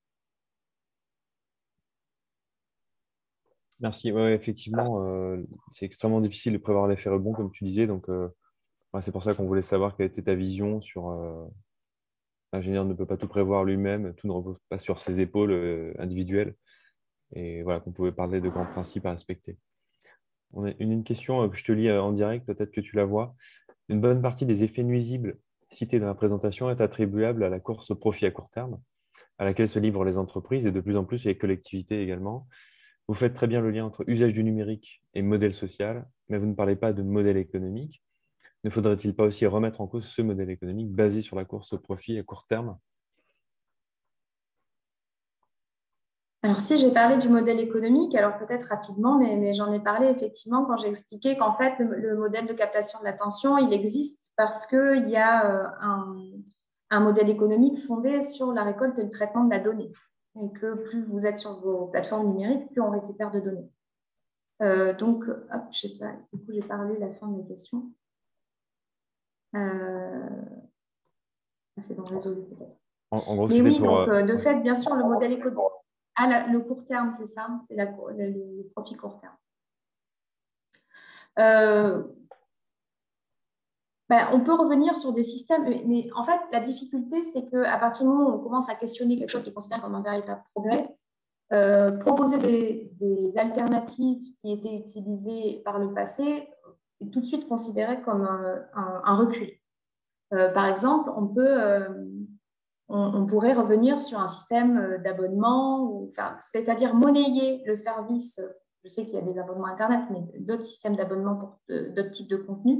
Merci. Ouais, effectivement, c'est extrêmement difficile de prévoir l'effet rebond, comme tu disais. Donc, c'est pour ça qu'on voulait savoir quelle était ta vision sur l'ingénieur ne peut pas tout prévoir lui-même, tout ne repose pas sur ses épaules individuelles. Et voilà, qu'on pouvait parler de grands principes à respecter. On a une question que je te lis en direct, peut-être que tu la vois. Une bonne partie des effets nuisibles cités dans la présentation est attribuable à la course au profit à court terme, à laquelle se livrent les entreprises et de plus en plus les collectivités également. Vous faites très bien le lien entre usage du numérique et modèle social, mais vous ne parlez pas de modèle économique. Ne faudrait-il pas aussi remettre en cause ce modèle économique basé sur la course au profit à court terme? Alors, si j'ai parlé du modèle économique, alors peut-être rapidement, mais j'en ai parlé effectivement quand j'ai expliqué qu'en fait, le modèle de captation de l'attention, il existe parce qu'il y a un modèle économique fondé sur la récolte et le traitement de la donnée. Et que plus vous êtes sur vos plateformes numériques, plus on récupère de données. Donc, hop, je sais pas, du coup, j'ai parlé la fin de mes questions. C'est dans le réseau, peut-être. En gros, Mais c'était oui, pour… donc de fait, bien sûr, le modèle économique. Ah, le court terme, c'est ça, c'est le profit court terme. On peut revenir sur des systèmes, mais en fait, la difficulté, c'est qu'à partir du moment où on commence à questionner quelque chose qui est considéré comme un véritable progrès, Proposer des alternatives qui étaient utilisées par le passé est tout de suite considéré comme un recul. Par exemple, on pourrait revenir sur un système d'abonnement, c'est-à-dire monnayer le service. Je sais qu'il y a des abonnements Internet, mais d'autres systèmes d'abonnement pour d'autres types de contenus.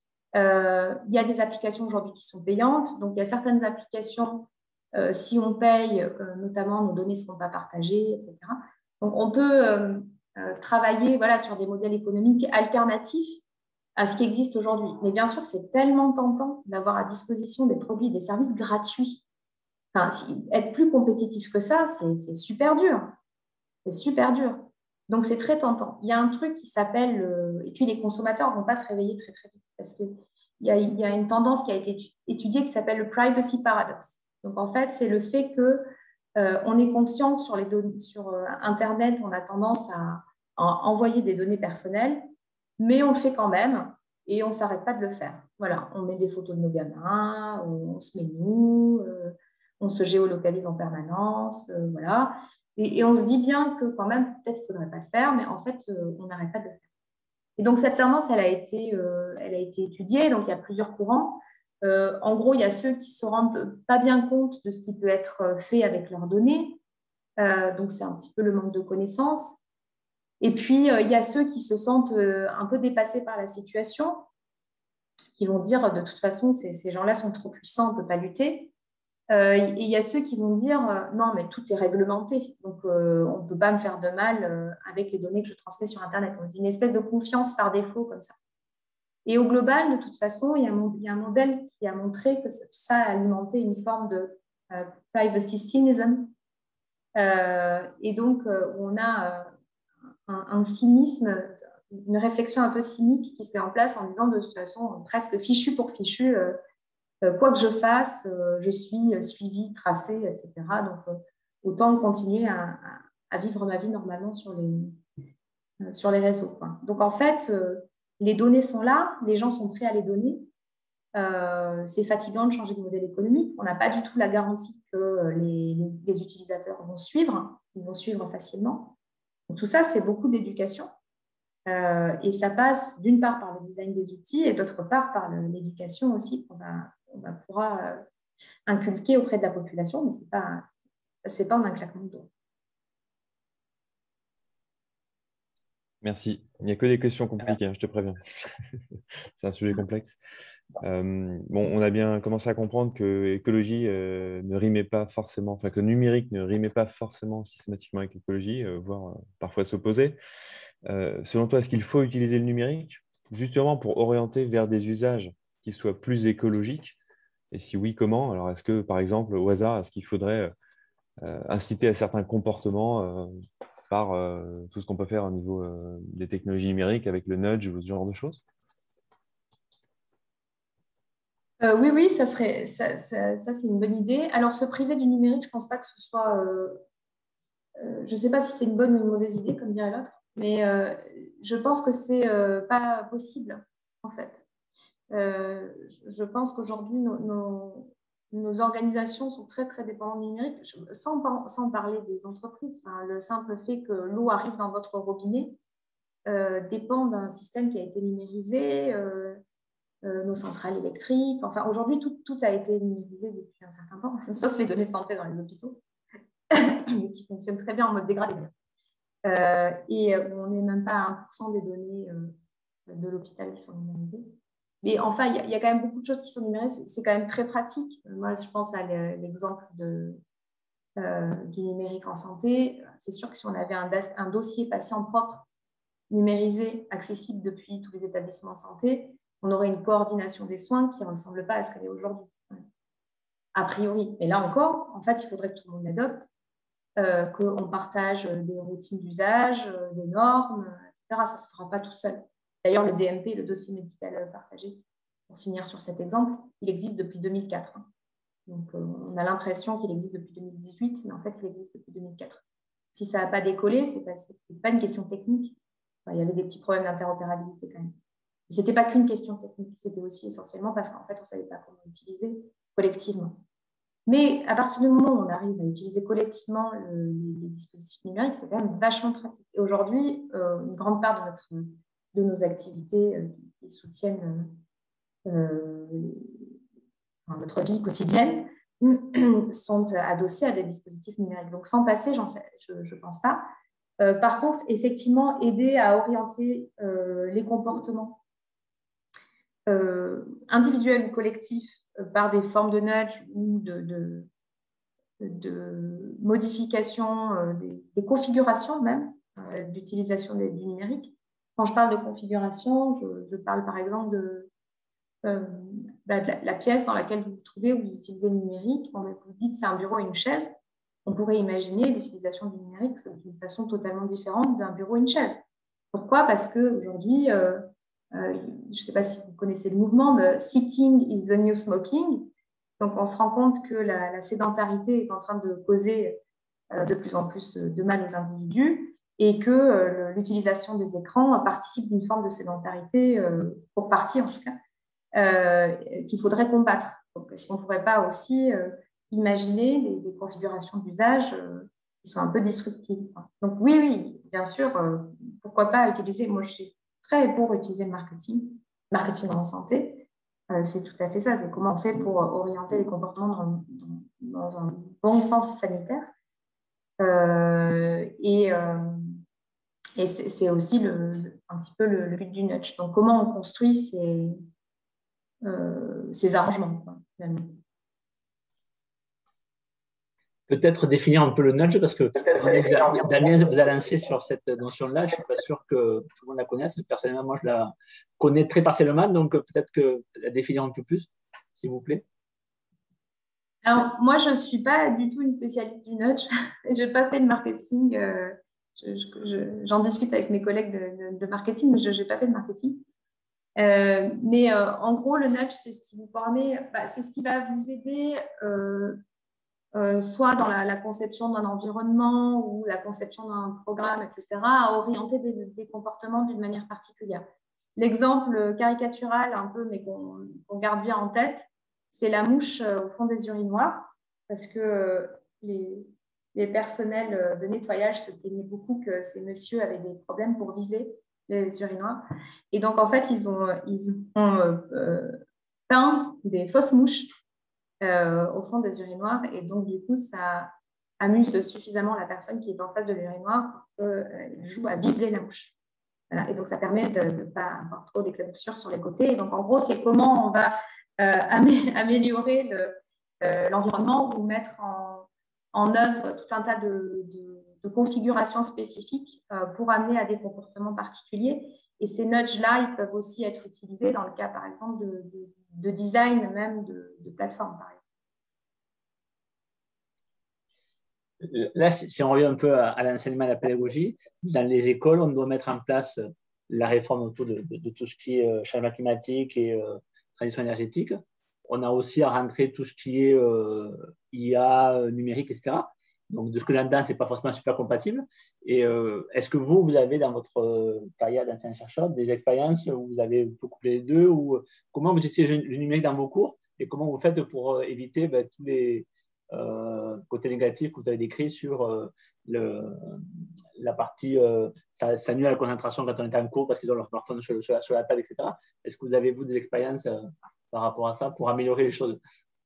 Il y a des applications aujourd'hui qui sont payantes. Donc, il y a certaines applications, si on paye, notamment nos données ne seront pas partagées, etc. Donc, on peut travailler sur des modèles économiques alternatifs à ce qui existe aujourd'hui. Mais bien sûr, c'est tellement tentant d'avoir à disposition des produits et des services gratuits. Enfin, être plus compétitif que ça, c'est super dur. C'est super dur. Donc, c'est très tentant. Il y a un truc qui s'appelle... et puis, les consommateurs ne vont pas se réveiller très, très vite parce qu'il y a une tendance qui a été étudiée qui s'appelle le privacy paradox. Donc, en fait, c'est le fait que on est conscient que sur les données, sur Internet, on a tendance à envoyer des données personnelles, mais on le fait quand même et on ne s'arrête pas de le faire. Voilà, on met des photos de nos gamins, on se met nous, on se géolocalise en permanence, voilà. Et on se dit bien que quand même, peut-être qu'il ne faudrait pas le faire, mais en fait, on n'arrête pas de le faire. Et donc, cette tendance, elle a été étudiée, donc il y a plusieurs courants. En gros, il y a ceux qui ne se rendent pas bien compte de ce qui peut être fait avec leurs données. Donc, c'est un petit peu le manque de connaissances. Et puis, il y a ceux qui se sentent un peu dépassés par la situation, qui vont dire, de toute façon, ces gens-là sont trop puissants, on ne peut pas lutter. Et il y a ceux qui vont dire, non, mais tout est réglementé, donc on ne peut pas me faire de mal avec les données que je transmets sur Internet. Donc, une espèce de confiance par défaut comme ça. Et au global, de toute façon, il y a un modèle qui a montré que tout ça a alimenté une forme de privacy cynism. Et donc, on a un cynisme, une réflexion un peu cynique qui se met en place en disant de toute façon, presque fichu pour fichu, quoi que je fasse, je suis suivi, tracé, etc. Donc, autant continuer à vivre ma vie normalement sur les réseaux, quoi. Donc, en fait, les données sont là, les gens sont prêts à les donner. C'est fatigant de changer de modèle économique. On n'a pas du tout la garantie que les utilisateurs vont suivre. Ils vont suivre facilement. Donc, tout ça, c'est beaucoup d'éducation. Et ça passe d'une part par le design des outils et d'autre part par l'éducation aussi qu'on pourra inculquer auprès de la population, mais ça ne se fait pas en un claquement de doigts. Merci. Il n'y a que des questions compliquées, hein, je te préviens. C'est un sujet complexe. On a bien commencé à comprendre que écologie ne rimait pas forcément, enfin que numérique ne rimait pas forcément systématiquement avec écologie, voire parfois s'opposer. Selon toi, est-ce qu'il faut utiliser le numérique justement pour orienter vers des usages qui soient plus écologiques? Et si oui, comment? Alors, est-ce que, par exemple, au hasard, est-ce qu'il faudrait inciter à certains comportements par tout ce qu'on peut faire au niveau des technologies numériques avec le nudge ou ce genre de choses? Oui, ça c'est une bonne idée. Alors, se priver du numérique, je ne pense pas que ce soit... je ne sais pas si c'est une bonne ou une mauvaise idée, comme dirait l'autre, mais je pense que c'est pas possible, en fait. Je pense qu'aujourd'hui, nos organisations sont très, très dépendantes du numérique, sans parler des entreprises. Enfin, le simple fait que l'eau arrive dans votre robinet dépend d'un système qui a été numérisé, nos centrales électriques. Enfin, aujourd'hui, tout a été numérisé depuis un certain temps, sauf les données de santé dans les hôpitaux, qui fonctionnent très bien en mode dégradé. Et on n'est même pas à 1% des données de l'hôpital qui sont numérisées. Mais enfin, il y a quand même beaucoup de choses qui sont numérisées. C'est quand même très pratique. Moi, je pense à l'exemple du numérique en santé. C'est sûr que si on avait un dossier patient propre, numérisé, accessible depuis tous les établissements de santé, on aurait une coordination des soins qui ne ressemble pas à ce qu'elle est aujourd'hui. A priori. Mais là encore, en fait, il faudrait que tout le monde l'adopte, qu'on partage des routines d'usage, des normes, etc. Ça ne se fera pas tout seul. D'ailleurs, le DMP, le dossier médical partagé, pour finir sur cet exemple, il existe depuis 2004. Donc, on a l'impression qu'il existe depuis 2018, mais en fait, il existe depuis 2004. Si ça n'a pas décollé, ce n'est pas une question technique. Enfin, il y avait des petits problèmes d'interopérabilité quand même. Ce n'était pas qu'une question technique, c'était aussi essentiellement parce qu'en fait, on ne savait pas comment l'utiliser collectivement. Mais à partir du moment où on arrive à utiliser collectivement les dispositifs numériques, c'est quand même vachement pratique. Et aujourd'hui, une grande part de nos activités qui soutiennent notre vie quotidienne sont adossées à des dispositifs numériques. Donc, sans passer, je ne pense pas. Par contre, effectivement, aider à orienter les comportements individuels ou collectifs par des formes de nudge ou de modification, des configurations même d'utilisation du numérique. Quand je parle de configuration, je parle par exemple de la pièce dans laquelle vous vous trouvez, où vous utilisez le numérique. Quand vous dites c'est un bureau et une chaise, on pourrait imaginer l'utilisation du numérique d'une façon totalement différente d'un bureau et une chaise. Pourquoi? Parce qu'aujourd'hui, je ne sais pas si vous connaissez le mouvement, mais sitting is the new smoking. Donc, on se rend compte que la sédentarité est en train de causer de plus en plus de mal aux individus et que l'utilisation des écrans participe d'une forme de sédentarité, pour partie en tout cas, qu'il faudrait combattre. Donc, est-ce qu'on ne pourrait pas aussi imaginer des configurations d'usage qui sont un peu disruptives? Donc, oui, bien sûr, pourquoi pas utiliser. Moi, je suis très pour utiliser le marketing en santé. C'est tout à fait ça, c'est comment on fait pour orienter les comportements dans un bon sens sanitaire. Et c'est aussi un petit peu le but du nudge. Donc, comment on construit ces arrangements, finalement. Peut-être définir un peu le nudge, parce que Damien vous a lancé sur cette notion-là. Je ne suis pas sûr que tout le monde la connaisse. Personnellement, moi, je la connais très partiellement, donc peut-être que la définir un peu plus, s'il vous plaît. Alors, moi, je ne suis pas du tout une spécialiste du nudge. Je n'ai pas fait de marketing. J'en discute avec mes collègues de marketing, mais je n'ai pas fait de marketing. Mais en gros, le nudge, c'est ce qui vous permet, c'est ce qui va vous aider soit dans la conception d'un environnement ou la conception d'un programme, etc., à orienter des comportements d'une manière particulière. L'exemple caricatural, un peu, mais qu'on garde bien en tête, c'est la mouche au fond des urinoirs, parce que les personnels de nettoyage se plaignaient beaucoup que ces messieurs avaient des problèmes pour viser les urinoirs. Et donc, en fait, ils ont peint des fausses mouches au fond des urinoirs. Et donc, du coup, ça amuse suffisamment la personne qui est en face de l'urinoir pour qu'elle joue à viser la mouche. Voilà. Et donc, ça permet de ne pas avoir trop d'éclaboussures sur les côtés. Et donc, en gros, c'est comment on va améliorer l'environnement ou mettre en œuvre tout un tas de configurations spécifiques pour amener à des comportements particuliers. Et ces nudges-là, ils peuvent aussi être utilisés dans le cas, par exemple, de design même de plateforme, par exemple. Là, si on revient un peu à l'enseignement et à la pédagogie, dans les écoles, on doit mettre en place la réforme autour de tout ce qui est changement climatique et transition énergétique. On a aussi à rentrer tout ce qui est IA, numérique, etc. Donc, de ce que j'entends, ce n'est pas forcément super compatible. Et est-ce que vous avez dans votre carrière d'enseignant-chercheur des expériences où vous avez couplé les deux, ou comment vous utilisez le numérique dans vos cours et comment vous faites pour éviter tous les côtés négatifs que vous avez décrits sur la partie ça nuit à la concentration quand on est en cours parce qu'ils ont leur smartphone sur la table, etc. Est-ce que vous avez, vous, des expériences par rapport à ça pour améliorer les choses?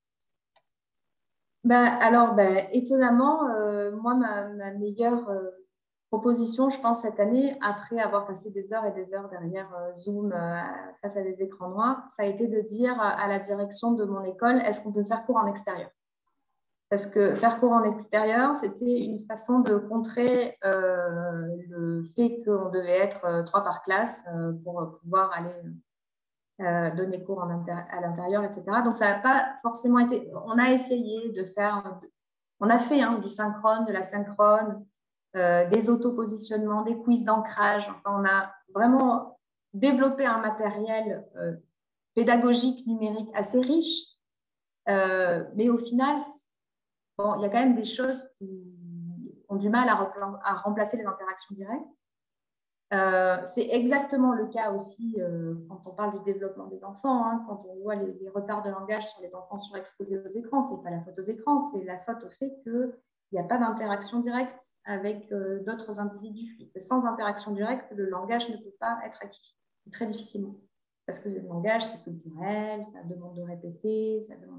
Alors, étonnamment, moi, ma meilleure proposition, je pense, cette année, après avoir passé des heures et des heures derrière Zoom face à des écrans noirs, ça a été de dire à la direction de mon école, est-ce qu'on peut faire cours en extérieur? Parce que faire cours en extérieur, c'était une façon de contrer le fait qu'on devait être 3 par classe pour pouvoir aller donner cours à l'intérieur, etc. Donc, ça n'a pas forcément été… On a essayé de faire… On a fait du synchrone, de la synchrone, des autopositionnements, des quiz d'ancrage. Enfin, on a vraiment développé un matériel pédagogique numérique assez riche. Mais au final, il y a quand même des choses qui ont du mal à remplacer les interactions directes. C'est exactement le cas aussi quand on parle du développement des enfants, hein, quand on voit les retards de langage sur les enfants surexposés aux écrans. Ce n'est pas la faute aux écrans, c'est la faute au fait qu'il n'y a pas d'interaction directe avec d'autres individus. Et que sans interaction directe, le langage ne peut pas être acquis, très difficilement. Parce que le langage, c'est culturel, ça demande de répéter, ça demande...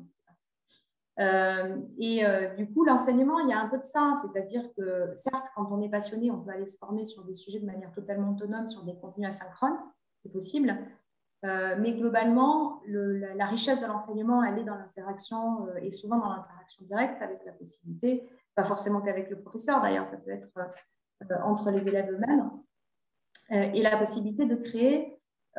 du coup, l'enseignement, il y a un peu de ça, c'est-à-dire que certes, quand on est passionné, on peut aller se former sur des sujets de manière totalement autonome, sur des contenus asynchrones, c'est possible, mais globalement, la richesse de l'enseignement, elle est dans l'interaction et souvent dans l'interaction directe avec la possibilité, pas forcément qu'avec le professeur d'ailleurs, ça peut être entre les élèves eux-mêmes, et la possibilité de créer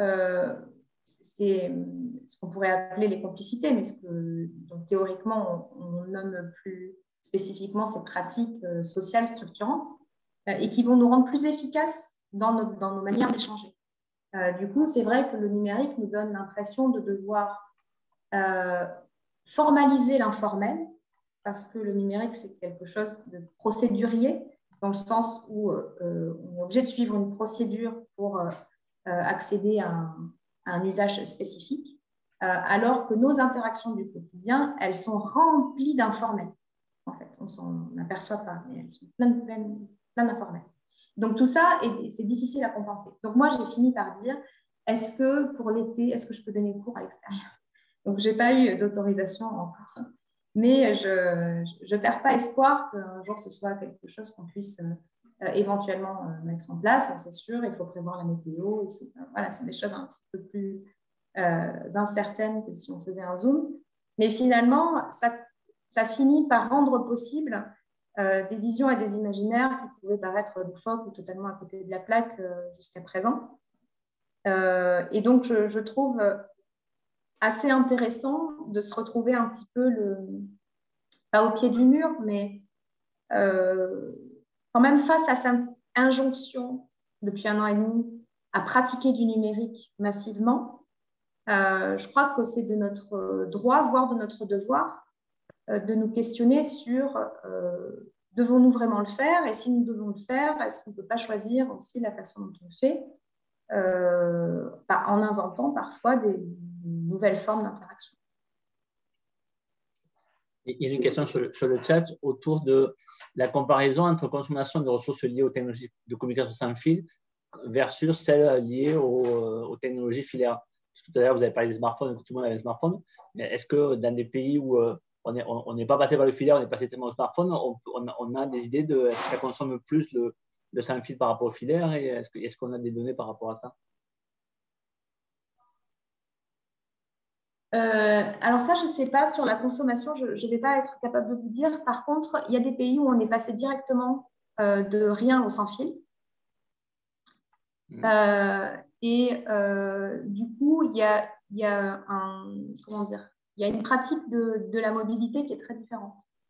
c'est ce qu'on pourrait appeler les complicités, mais donc, théoriquement, on nomme plus spécifiquement ces pratiques sociales structurantes et qui vont nous rendre plus efficaces dans nos manières d'échanger. Du coup, c'est vrai que le numérique nous donne l'impression de devoir formaliser l'informel, parce que le numérique, c'est quelque chose de procédurier, dans le sens où on est obligé de suivre une procédure pour accéder à un usage spécifique, alors que nos interactions du quotidien, elles sont remplies d'informels. En fait, on s'en aperçoit pas, mais elles sont plein d'informels. Donc tout ça, c'est difficile à compenser. Donc moi, j'ai fini par dire, est-ce que pour l'été, est-ce que je peux donner cours à l'extérieur? Donc je n'ai pas eu d'autorisation encore, mais je ne perds pas espoir qu'un jour ce soit quelque chose qu'on puisse éventuellement mettre en place. C'est sûr, il faut prévoir la météo. Voilà, c'est des choses un petit peu plus incertaines que si on faisait un Zoom. Mais finalement, ça finit par rendre possible des visions et des imaginaires qui pouvaient paraître loufoques ou totalement à côté de la plaque jusqu'à présent. Et donc, je trouve assez intéressant de se retrouver un petit peu, pas au pied du mur, mais quand même face à cette injonction depuis 1 an et demi à pratiquer du numérique massivement. Je crois que c'est de notre droit, voire de notre devoir, de nous questionner sur devons-nous vraiment le faire, et si nous devons le faire, est-ce qu'on ne peut pas choisir aussi la façon dont on le fait en inventant parfois des nouvelles formes d'interaction. Il y a une question sur le chat autour de la comparaison entre consommation de ressources liées aux technologies de communication sans fil versus celles liées aux technologies filaires. Tout à l'heure, vous avez parlé des smartphones, tout le monde a des smartphones. Mais est-ce que dans des pays où on n'est pas passé par le filaire, on est passé tellement au smartphone, on a des idées de est-ce que ça consomme plus le sans fil par rapport au filaire, et est-ce qu'on a des données par rapport à ça? Alors ça, je ne sais pas, sur la consommation, je ne vais pas être capable de vous dire. Par contre, il y a des pays où on est passé directement de rien au sans fil. Du coup, il y a une pratique de la mobilité qui est très différente.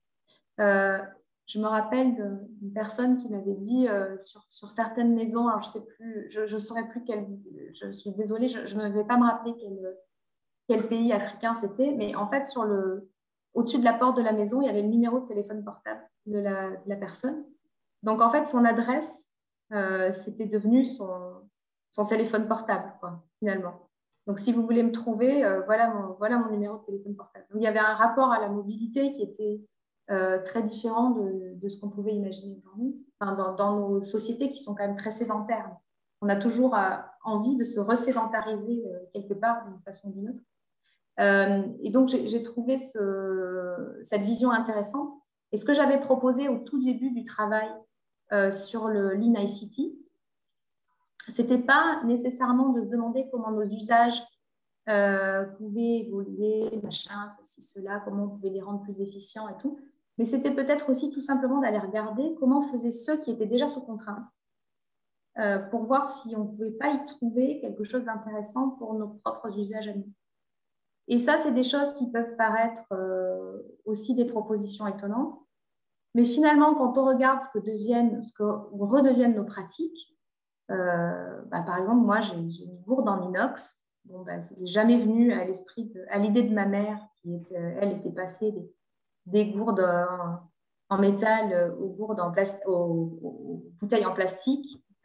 Je me rappelle d'une personne qui m'avait dit sur certaines maisons, alors je sais plus, je saurais plus quelle, je suis désolée, je ne vais pas me rappeler quel pays africain c'était, mais en fait, au-dessus de la porte de la maison, il y avait le numéro de téléphone portable de la personne. Donc, en fait, son adresse, c'était devenu son téléphone portable, quoi, finalement. Donc, si vous voulez me trouver, voilà mon numéro de téléphone portable. Donc, il y avait un rapport à la mobilité qui était très différent de ce qu'on pouvait imaginer aujourd'hui, enfin, dans nos sociétés qui sont quand même très sédentaires. On a toujours envie de se resédentariser quelque part d'une façon ou d'une autre. Et donc, j'ai trouvé cette vision intéressante. Et ce que j'avais proposé au tout début du travail sur le Lean ICT, ce n'était pas nécessairement de se demander comment nos usages pouvaient évoluer, machin, ceci, cela, comment on pouvait les rendre plus efficients et tout. Mais c'était peut-être aussi tout simplement d'aller regarder comment faisaient ceux qui étaient déjà sous contrainte pour voir si on ne pouvait pas y trouver quelque chose d'intéressant pour nos propres usages à nous. Et ça, c'est des choses qui peuvent paraître aussi des propositions étonnantes. Mais finalement, quand on regarde ce que redeviennent nos pratiques, par exemple, moi, j'ai une gourde en inox. Bon, ça n'est jamais venu à l'idée de ma mère, elle était passée des gourdes en métal aux bouteilles en plastique,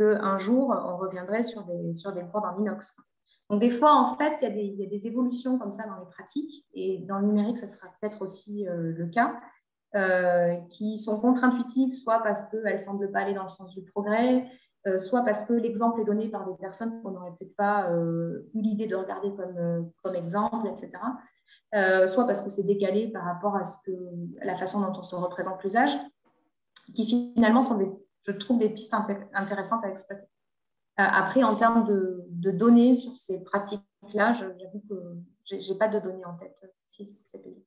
qu'un jour, on reviendrait sur des cours en inox. Donc, des fois, en fait, il y a des évolutions comme ça dans les pratiques, et dans le numérique, ça sera peut-être aussi le cas, qui sont contre-intuitives, soit parce qu'elles ne semblent pas aller dans le sens du progrès, soit parce que l'exemple est donné par des personnes qu'on n'aurait peut-être pas eu l'idée de regarder comme exemple, etc. Soit parce que c'est décalé par rapport à la façon dont on se représente l'usage, qui finalement sont, je trouve, des pistes intéressantes à exploiter. Après, en termes de données sur ces pratiques-là, j'avoue que je n'ai pas de données en tête précises pour ces pays.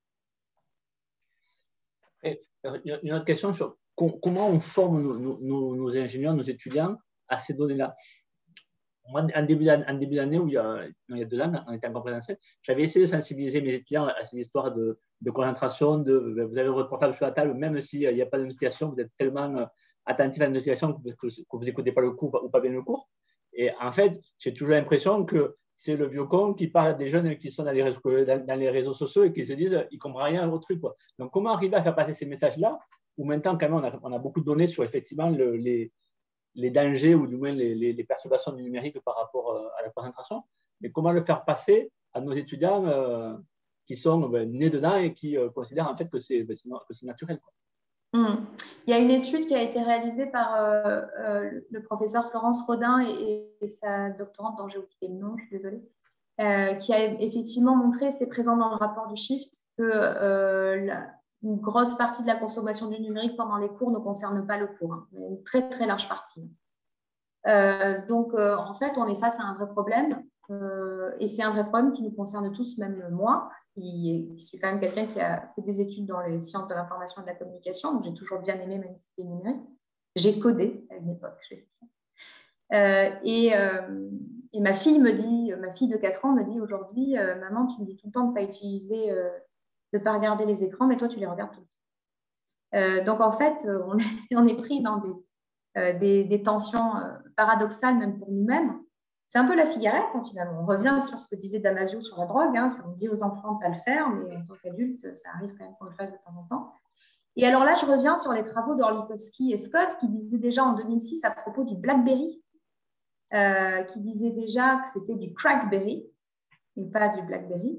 Une autre question sur comment on forme nos ingénieurs, nos étudiants à ces données-là. Moi, en début d'année, il y a 2 ans, on était en présentiel, j'avais essayé de sensibiliser mes étudiants à ces histoires de concentration, vous avez votre portable sur la table, même s'il n'y a pas de notification, vous êtes tellement attentif à la notification que vous n'écoutez pas le cours ou pas bien le cours. Et en fait, j'ai toujours l'impression que c'est le vieux con qui parle des jeunes qui sont dans les réseaux sociaux et qui se disent ils ne comprennent rien au truc, quoi. Donc, comment arriver à faire passer ces messages-là où maintenant, quand même, on a beaucoup de données sur effectivement les dangers ou du moins les perturbations du numérique par rapport à la concentration, mais comment le faire passer à nos étudiants qui sont nés dedans et qui considèrent en fait que c'est naturel, quoi. Il y a une étude qui a été réalisée par le professeur Florence Rodin et sa doctorante, dont j'ai oublié le nom, je suis désolée, qui a effectivement montré, c'est présent dans le rapport du Shift, que une grosse partie de la consommation du numérique pendant les cours ne concerne pas le cours, hein, mais une très très large partie. Donc, en fait, on est face à un vrai problème, et c'est un vrai problème qui nous concerne tous, même moi, qui suis quand même quelqu'un qui a fait des études dans les sciences de l'information et de la communication, donc j'ai toujours bien aimé manipuler le numérique. J'ai codé à une époque, j'ai fait ça. Et ma fille de 4 ans me dit aujourd'hui, maman, tu me dis tout le temps de ne pas utiliser, de ne pas regarder les écrans, mais toi, tu les regardes tout le temps. Donc, en fait, on est pris dans des tensions paradoxales, même pour nous-mêmes. C'est un peu la cigarette, hein, finalement. On revient sur ce que disait Damasio sur la drogue. Hein. On dit aux enfants de ne pas le faire, mais en tant qu'adulte, ça arrive quand même qu'on le fasse de temps en temps. Et alors là, je reviens sur les travaux d'Orlikowski et Scott, qui disaient déjà en 2006 à propos du BlackBerry, qui disaient déjà que c'était du Crackberry, et pas du BlackBerry,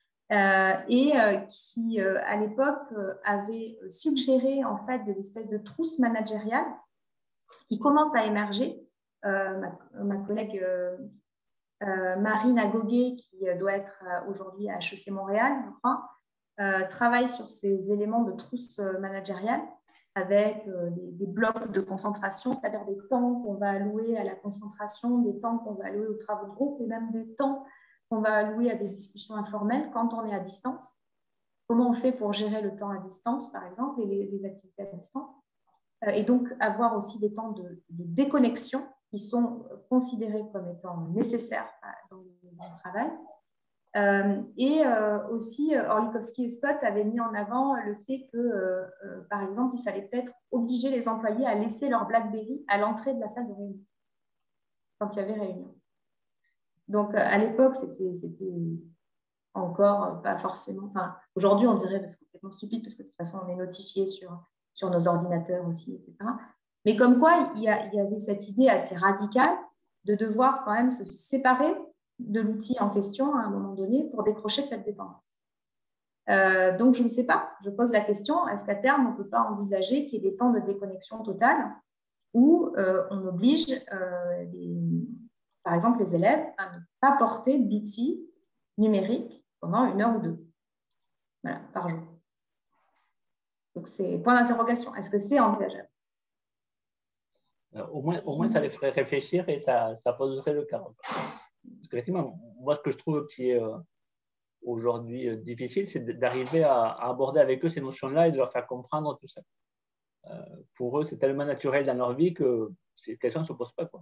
qui, à l'époque, avait suggéré en fait des espèces de trousses managériales qui commencent à émerger. Ma collègue Marine Agoguet, qui doit être aujourd'hui à HEC Montréal, je crois, travaille sur ces éléments de trousse managériale avec des blocs de concentration, c'est-à-dire des temps qu'on va allouer à la concentration, des temps qu'on va allouer aux travaux de groupe et même des temps qu'on va allouer à des discussions informelles quand on est à distance. Comment on fait pour gérer le temps à distance, par exemple, et les activités à distance. Et donc, avoir aussi des temps de déconnexion qui sont considérés comme étant nécessaires dans le travail. Aussi, Orlikowski et Scott avaient mis en avant le fait que, par exemple, il fallait peut-être obliger les employés à laisser leur BlackBerry à l'entrée de la salle de réunion, quand il y avait réunion. Donc, à l'époque, c'était encore pas forcément... Enfin, aujourd'hui, on dirait que c'est complètement stupide parce que de toute façon, on est notifié sur nos ordinateurs aussi, etc. Mais comme quoi, il y avait cette idée assez radicale de devoir quand même se séparer de l'outil en question à un moment donné pour décrocher de cette dépendance. Donc, je ne sais pas. Je pose la question, est-ce qu'à terme, on ne peut pas envisager qu'il y ait des temps de déconnexion totale où on oblige, par exemple, les élèves à ne pas porter d'outils numériques pendant 1 heure ou 2, voilà, par jour. Donc, c'est point d'interrogation. Est-ce que c'est envisageable? Au moins, ça les ferait réfléchir et ça poserait le cadre. Parce qu'effectivement, moi, ce que je trouve qui est aujourd'hui difficile, c'est d'arriver à aborder avec eux ces notions-là et de leur faire comprendre tout ça. Pour eux, c'est tellement naturel dans leur vie que ces questions ne se posent pas, quoi.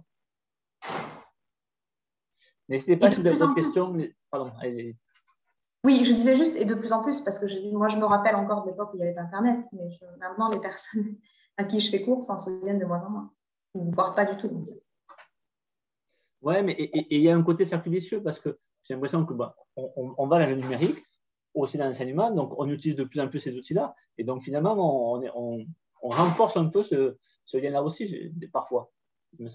N'hésitez pas si vous avez d'autres questions. Pardon, allez-y. Oui, je disais juste, et de plus en plus, parce que moi, je me rappelle encore de l'époque où il n'y avait pas Internet, mais maintenant, les personnes à qui je fais cours s'en souviennent de moins en moins, voire pas du tout. Oui, mais il y a un côté cercle vicieux parce que j'ai l'impression que on va vers le numérique, aussi dans l'enseignement, donc on utilise de plus en plus ces outils-là, et donc finalement, on renforce un peu ce lien-là aussi, parfois, il me semble.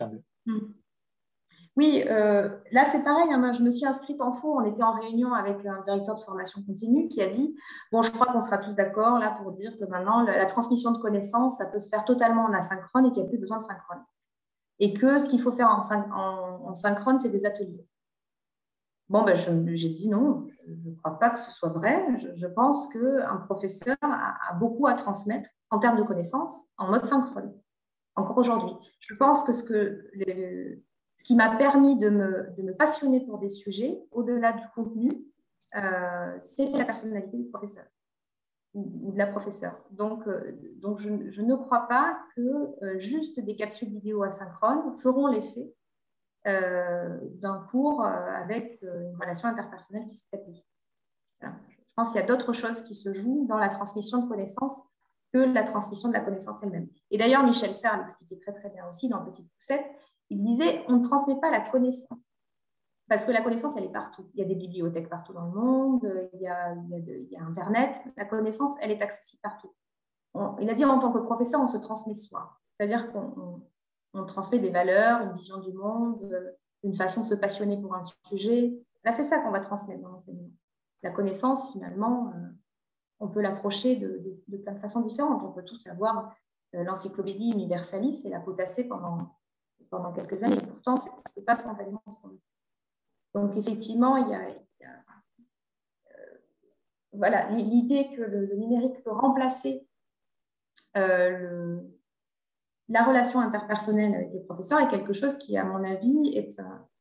Mm. Oui, là c'est pareil, hein, moi, je me suis inscrite en faux, on était en réunion avec un directeur de formation continue qui a dit, bon, je crois qu'on sera tous d'accord là pour dire que maintenant la transmission de connaissances, ça peut se faire totalement en asynchrone et qu'il n'y a plus besoin de synchrone. Et que ce qu'il faut faire en synchrone, c'est des ateliers. Bon, ben, j'ai dit non, je ne crois pas que ce soit vrai. Je pense qu'un professeur a beaucoup à transmettre en termes de connaissances en mode synchrone, encore aujourd'hui. Je pense que ce qui m'a permis de me passionner pour des sujets, au-delà du contenu, c'était la personnalité du professeur ou de la professeure. Donc je ne crois pas que juste des capsules vidéo asynchrones feront l'effet d'un cours avec une relation interpersonnelle qui s'établit. Voilà. Je pense qu'il y a d'autres choses qui se jouent dans la transmission de connaissances que la transmission de la connaissance elle-même. Et d'ailleurs, Michel Serres l'expliquait très très bien aussi dans Petite Poussette. Il disait, on ne transmet pas la connaissance. Parce que la connaissance, elle est partout. Il y a des bibliothèques partout dans le monde, il y a Internet. La connaissance, elle est accessible partout. Il a dit, en tant que professeur, on se transmet soi. C'est-à-dire qu'on transmet des valeurs, une vision du monde, une façon de se passionner pour un sujet. Là, c'est ça qu'on va transmettre dans l'enseignement. La connaissance, finalement, on peut l'approcher de plein de façons différentes. On peut tous avoir l'encyclopédie universalis et la potasser pendant quelques années. Pourtant, ce n'est pas spontanément ce qu'on veut. Donc, effectivement, il y a voilà, l'idée que le numérique peut remplacer la relation interpersonnelle avec les professeurs est quelque chose qui, à mon avis, est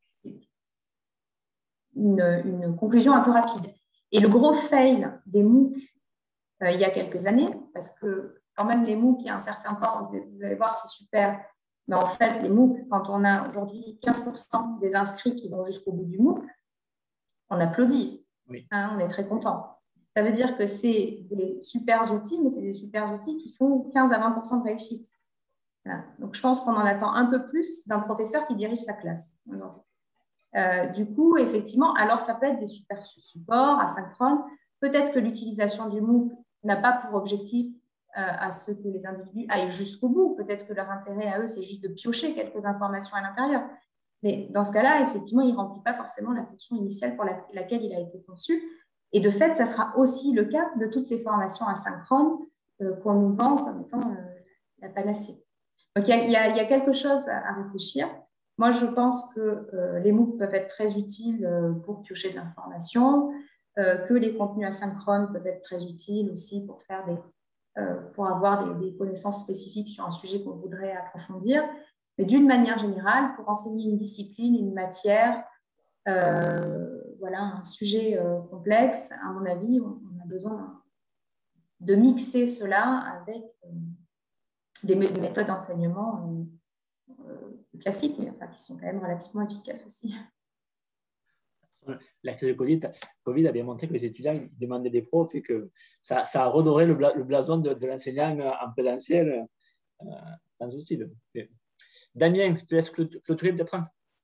une conclusion un peu rapide. Et le gros fail des MOOC il y a quelques années, parce que quand même les MOOC, il y a un certain temps, vous allez voir, c'est super. Mais en fait, les MOOC, quand on a aujourd'hui 15% des inscrits qui vont jusqu'au bout du MOOC, on applaudit. Oui. Hein, on est très content. Ça veut dire que c'est des super outils, mais c'est des super outils qui font 15 à 20% de réussite. Voilà. Donc, je pense qu'on en attend un peu plus d'un professeur qui dirige sa classe aujourd'hui. Du coup, effectivement, alors ça peut être des super supports asynchrones. Peut-être que l'utilisation du MOOC n'a pas pour objectif à ce que les individus aillent jusqu'au bout. Peut-être que leur intérêt à eux, c'est juste de piocher quelques informations à l'intérieur. Mais dans ce cas-là, effectivement, il ne remplit pas forcément la fonction initiale pour laquelle il a été conçu. Et de fait, ça sera aussi le cas de toutes ces formations asynchrones qu'on nous vend comme étant la panacée. Donc, il y a quelque chose à réfléchir. Moi, je pense que les MOOC peuvent être très utiles pour piocher de l'information, que les contenus asynchrones peuvent être très utiles aussi pour avoir des connaissances spécifiques sur un sujet qu'on voudrait approfondir. Mais d'une manière générale, pour enseigner une discipline, une matière, voilà, un sujet complexe, à mon avis, on a besoin de mixer cela avec des méthodes d'enseignement classiques, mais enfin, qui sont quand même relativement efficaces aussi. La crise de Covid a bien montré que les étudiants demandaient des profs et que ça a redoré le blason de l'enseignant en présentiel sans souci. Damien, je te laisse clôturer peut-être.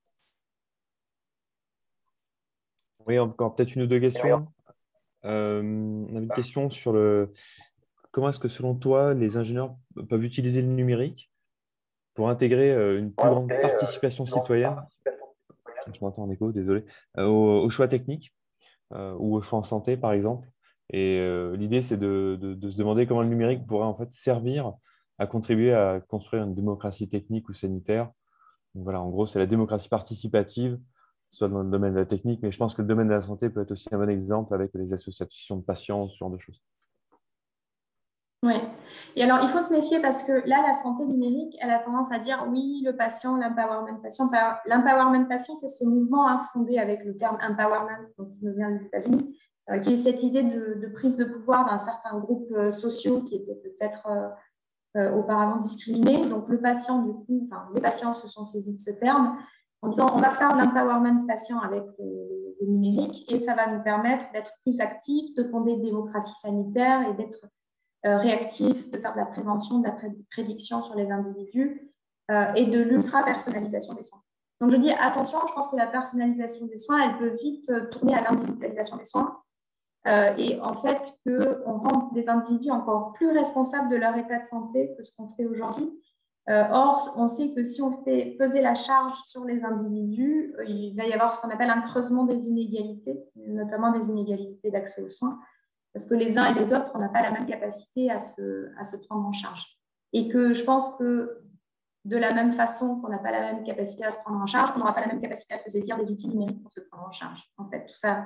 Oui, encore peut-être une ou deux questions. On a une question sur comment est-ce que selon toi, les ingénieurs peuvent utiliser le numérique pour intégrer une plus grande participation citoyenne, je m'entends en écho, désolé, au choix technique ou au choix en santé, par exemple. Et l'idée, c'est de se demander comment le numérique pourrait en fait servir à contribuer à construire une démocratie technique ou sanitaire. Donc, voilà, en gros, c'est la démocratie participative, soit dans le domaine de la technique, mais je pense que le domaine de la santé peut être aussi un bon exemple avec les associations de patients, ce genre de choses. Oui. Et alors, il faut se méfier parce que là, la santé numérique, elle a tendance à dire oui, le patient, l'empowerment patient. L'empowerment patient, c'est ce mouvement fondé avec le terme empowerment, donc, qui nous vient des États-Unis, qui est cette idée de prise de pouvoir d'un certain groupe sociaux qui était peut-être auparavant discriminés. Donc, le patient, du coup, les patients se sont saisis de ce terme en disant on va faire de l'empowerment patient avec le numérique et ça va nous permettre d'être plus actifs, de fonder une démocratie sanitaire et d'être réactif, de faire de la prévention, de la prédiction sur les individus et de l'ultra-personnalisation des soins. Donc, je dis attention, je pense que la personnalisation des soins, elle peut vite tourner à l'individualisation des soins et en fait qu'on rend des individus encore plus responsables de leur état de santé que ce qu'on fait aujourd'hui. Or, on sait que si on fait peser la charge sur les individus, il va y avoir ce qu'on appelle un creusement des inégalités, notamment des inégalités d'accès aux soins, parce que les uns et les autres, on n'a pas la même capacité à se prendre en charge. Et que je pense que de la même façon qu'on n'a pas la même capacité à se prendre en charge, on n'aura pas la même capacité à se saisir des outils numériques pour se prendre en charge. En fait, tout ça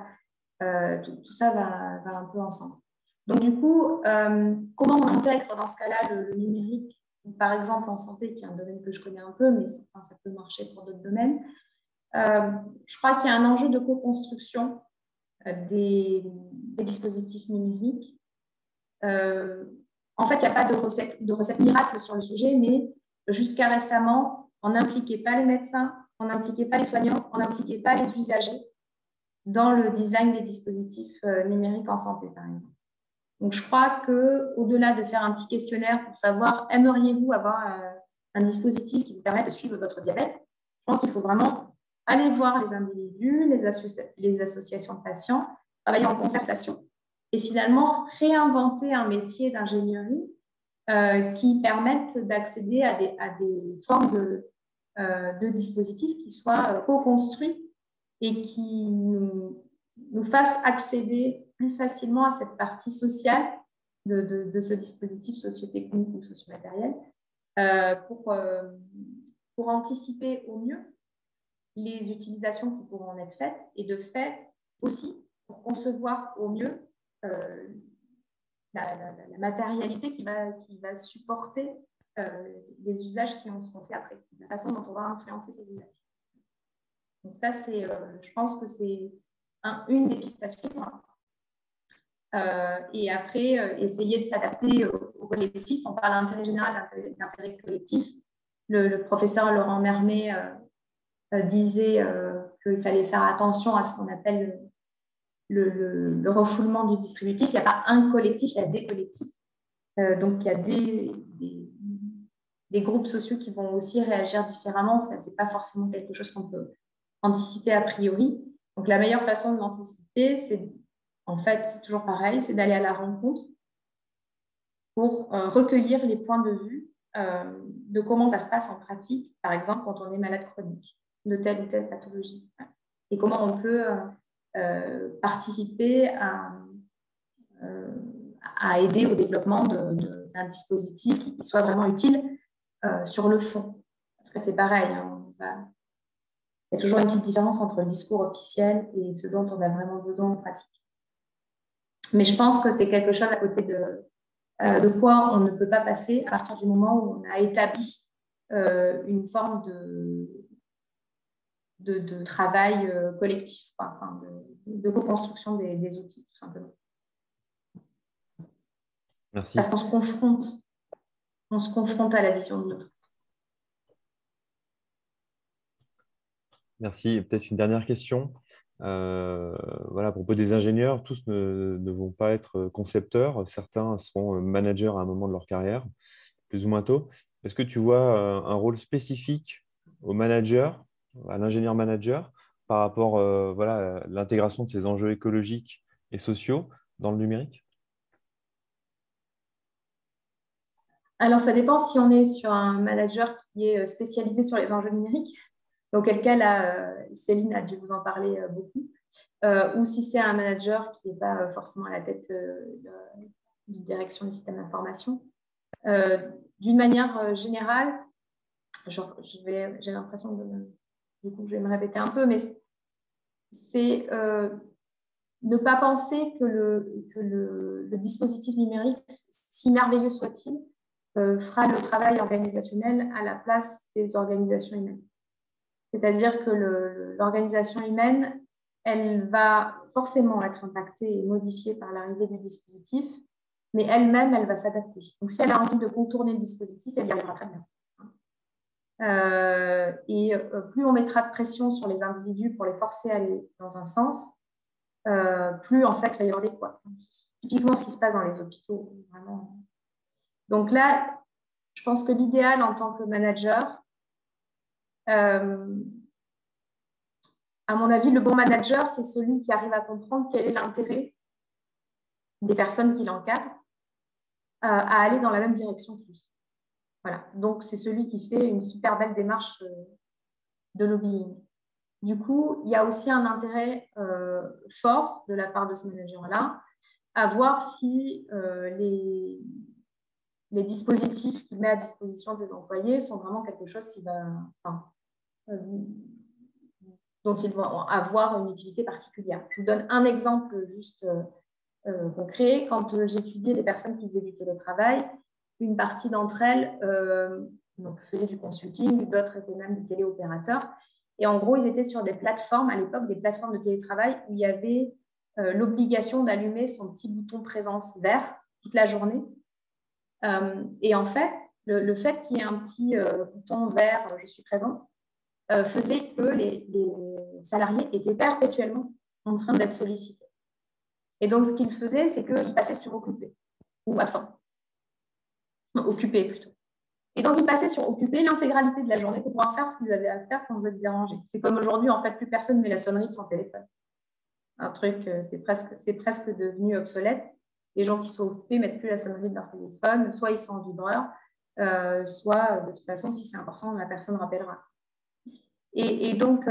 va un peu ensemble. Donc, du coup, comment on intègre dans ce cas-là le numérique, par exemple en santé, qui est un domaine que je connais un peu, mais enfin, ça peut marcher pour d'autres domaines. Je crois qu'il y a un enjeu de co-construction des dispositifs numériques. En fait, il n'y a pas de recette miracle sur le sujet, mais jusqu'à récemment, on n'impliquait pas les médecins, on n'impliquait pas les soignants, on n'impliquait pas les usagers dans le design des dispositifs numériques en santé, par exemple. Donc, je crois qu'au-delà de faire un petit questionnaire pour savoir aimeriez-vous avoir un dispositif qui vous permet de suivre votre diabète, je pense qu'il faut vraiment aller voir les individus, les associations de patients, travailler en concertation et finalement réinventer un métier d'ingénierie qui permette d'accéder à des formes de dispositifs qui soient co-construits et qui nous fassent accéder plus facilement à cette partie sociale de ce dispositif socio-technique ou socio-matériel pour anticiper au mieux les utilisations qui pourront en être faites et de fait aussi pour concevoir au mieux la matérialité qui va supporter les usages qui en seront faits après, la façon dont on va influencer ces usages. Donc ça, je pense que c'est une des pistes à suivre. Et après, essayer de s'adapter au collectif. On parle d'intérêt général, d'intérêt collectif. Le professeur Laurent Mermet disait qu'il fallait faire attention à ce qu'on appelle le refoulement du distributif. Il n'y a pas un collectif, il y a des collectifs. Donc, il y a des groupes sociaux qui vont aussi réagir différemment. Ça, ce n'est pas forcément quelque chose qu'on peut anticiper a priori. Donc, la meilleure façon de l'anticiper, c'est en fait, c'est toujours pareil, c'est d'aller à la rencontre pour recueillir les points de vue de comment ça se passe en pratique, par exemple, quand on est malade chronique de telle ou telle pathologie. Et comment on peut participer à aider au développement d'un dispositif qui soit vraiment utile sur le fond. Parce que c'est pareil, hein, il y a toujours une petite différence entre le discours officiel et ce dont on a vraiment besoin en pratique. Mais je pense que c'est quelque chose à côté de quoi on ne peut pas passer à partir du moment où on a établi une forme de travail collectif, enfin, de reconstruction des outils, tout simplement. Merci. Parce qu'on se confronte à la vision de l'autre. Merci. Peut-être une dernière question. Voilà, à propos des ingénieurs, tous ne vont pas être concepteurs. Certains seront managers à un moment de leur carrière, plus ou moins tôt. Est-ce que tu vois un rôle spécifique au manager, à l'ingénieur manager, par rapport voilà, à l'intégration de ces enjeux écologiques et sociaux dans le numérique? Alors, ça dépend si on est sur un manager qui est spécialisé sur les enjeux numériques, auquel cas, là, Céline a dû vous en parler beaucoup, ou si c'est un manager qui n'est pas forcément à la tête d'une direction des systèmes d'information. D'une manière générale, j'ai l'impression du coup, je vais me répéter un peu, mais c'est ne pas penser que le dispositif numérique, si merveilleux soit-il, fera le travail organisationnel à la place des organisations humaines. C'est-à-dire que l'organisation humaine, elle va forcément être impactée et modifiée par l'arrivée du dispositif, mais elle-même, elle va s'adapter. Donc, si elle a envie de contourner le dispositif, elle y arrivera très bien. Plus on mettra de pression sur les individus pour les forcer à aller dans un sens, plus en fait il va y avoir des couacs. Typiquement ce qui se passe dans les hôpitaux. Vraiment. Donc là, je pense que l'idéal en tant que manager, à mon avis, le bon manager, c'est celui qui arrive à comprendre quel est l'intérêt des personnes qui l'encadrent à aller dans la même direction que lui. Voilà. Donc, c'est celui qui fait une super belle démarche de lobbying. Du coup, il y a aussi un intérêt fort de la part de ce manager-là à voir si les dispositifs qu'il met à disposition des employés sont vraiment quelque chose qui va, dont ils vont avoir une utilité particulière. Je vous donne un exemple juste concret. Quand j'étudiais les personnes qui faisaient du télétravail, une partie d'entre elles donc, faisaient du consulting, d'autres étaient même des téléopérateurs. Et en gros, ils étaient sur des plateformes, à l'époque, des plateformes de télétravail où il y avait l'obligation d'allumer son petit bouton présence vert toute la journée. Et en fait, le fait qu'il y ait un petit bouton vert « Je suis présent » faisait que les salariés étaient perpétuellement en train d'être sollicités. Et donc, ce qu'ils faisaient, c'est qu'ils passaient sur occupé ou absent. Occupé plutôt. Et donc, ils passaient sur occupé l'intégralité de la journée pour pouvoir faire ce qu'ils avaient à faire sans être dérangés. C'est comme aujourd'hui, en fait, plus personne met la sonnerie de son téléphone. Un truc, c'est presque devenu obsolète. Les gens qui sont occupés ne mettent plus la sonnerie de leur téléphone, soit ils sont en vibreur, soit, de toute façon, si c'est important, la personne rappellera. Et donc,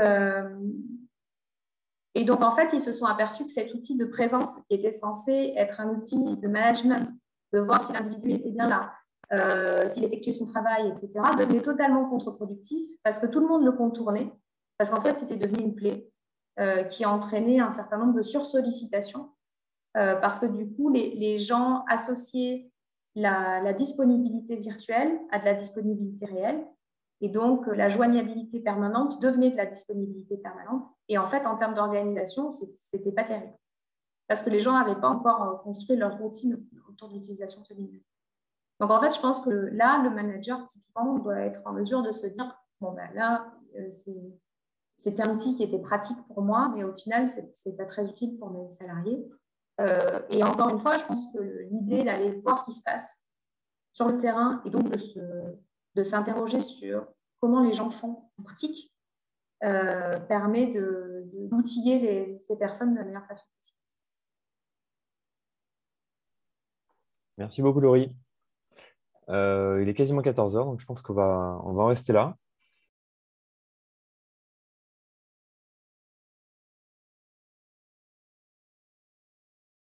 en fait, ils se sont aperçus que cet outil de présence, qui était censé être un outil de management, de voir si l'individu était bien là, s'il effectuait son travail, etc., devenait totalement contre-productif parce que tout le monde le contournait, parce qu'en fait, c'était devenu une plaie qui a entraîné un certain nombre de sursollicitations, parce que du coup, les gens associaient la disponibilité virtuelle à de la disponibilité réelle. Et donc, la joignabilité permanente devenait de la disponibilité permanente. Et en fait, en termes d'organisation, ce n'était pas terrible. Parce que les gens n'avaient pas encore construit leur routine autour de l'utilisation de ce numérique. Donc, en fait, je pense que là, le manager, typiquement, doit être en mesure de se dire, bon, ben là, c'était un outil qui était pratique pour moi, mais au final, ce n'est pas très utile pour mes salariés. Et encore une fois, je pense que l'idée d'aller voir ce qui se passe sur le terrain et donc de s'interroger sur comment les gens font en pratique permet d'outiller ces personnes de la meilleure façon possible. Merci beaucoup, Laurie. Il est quasiment 14 heures, donc je pense qu'on va en rester là.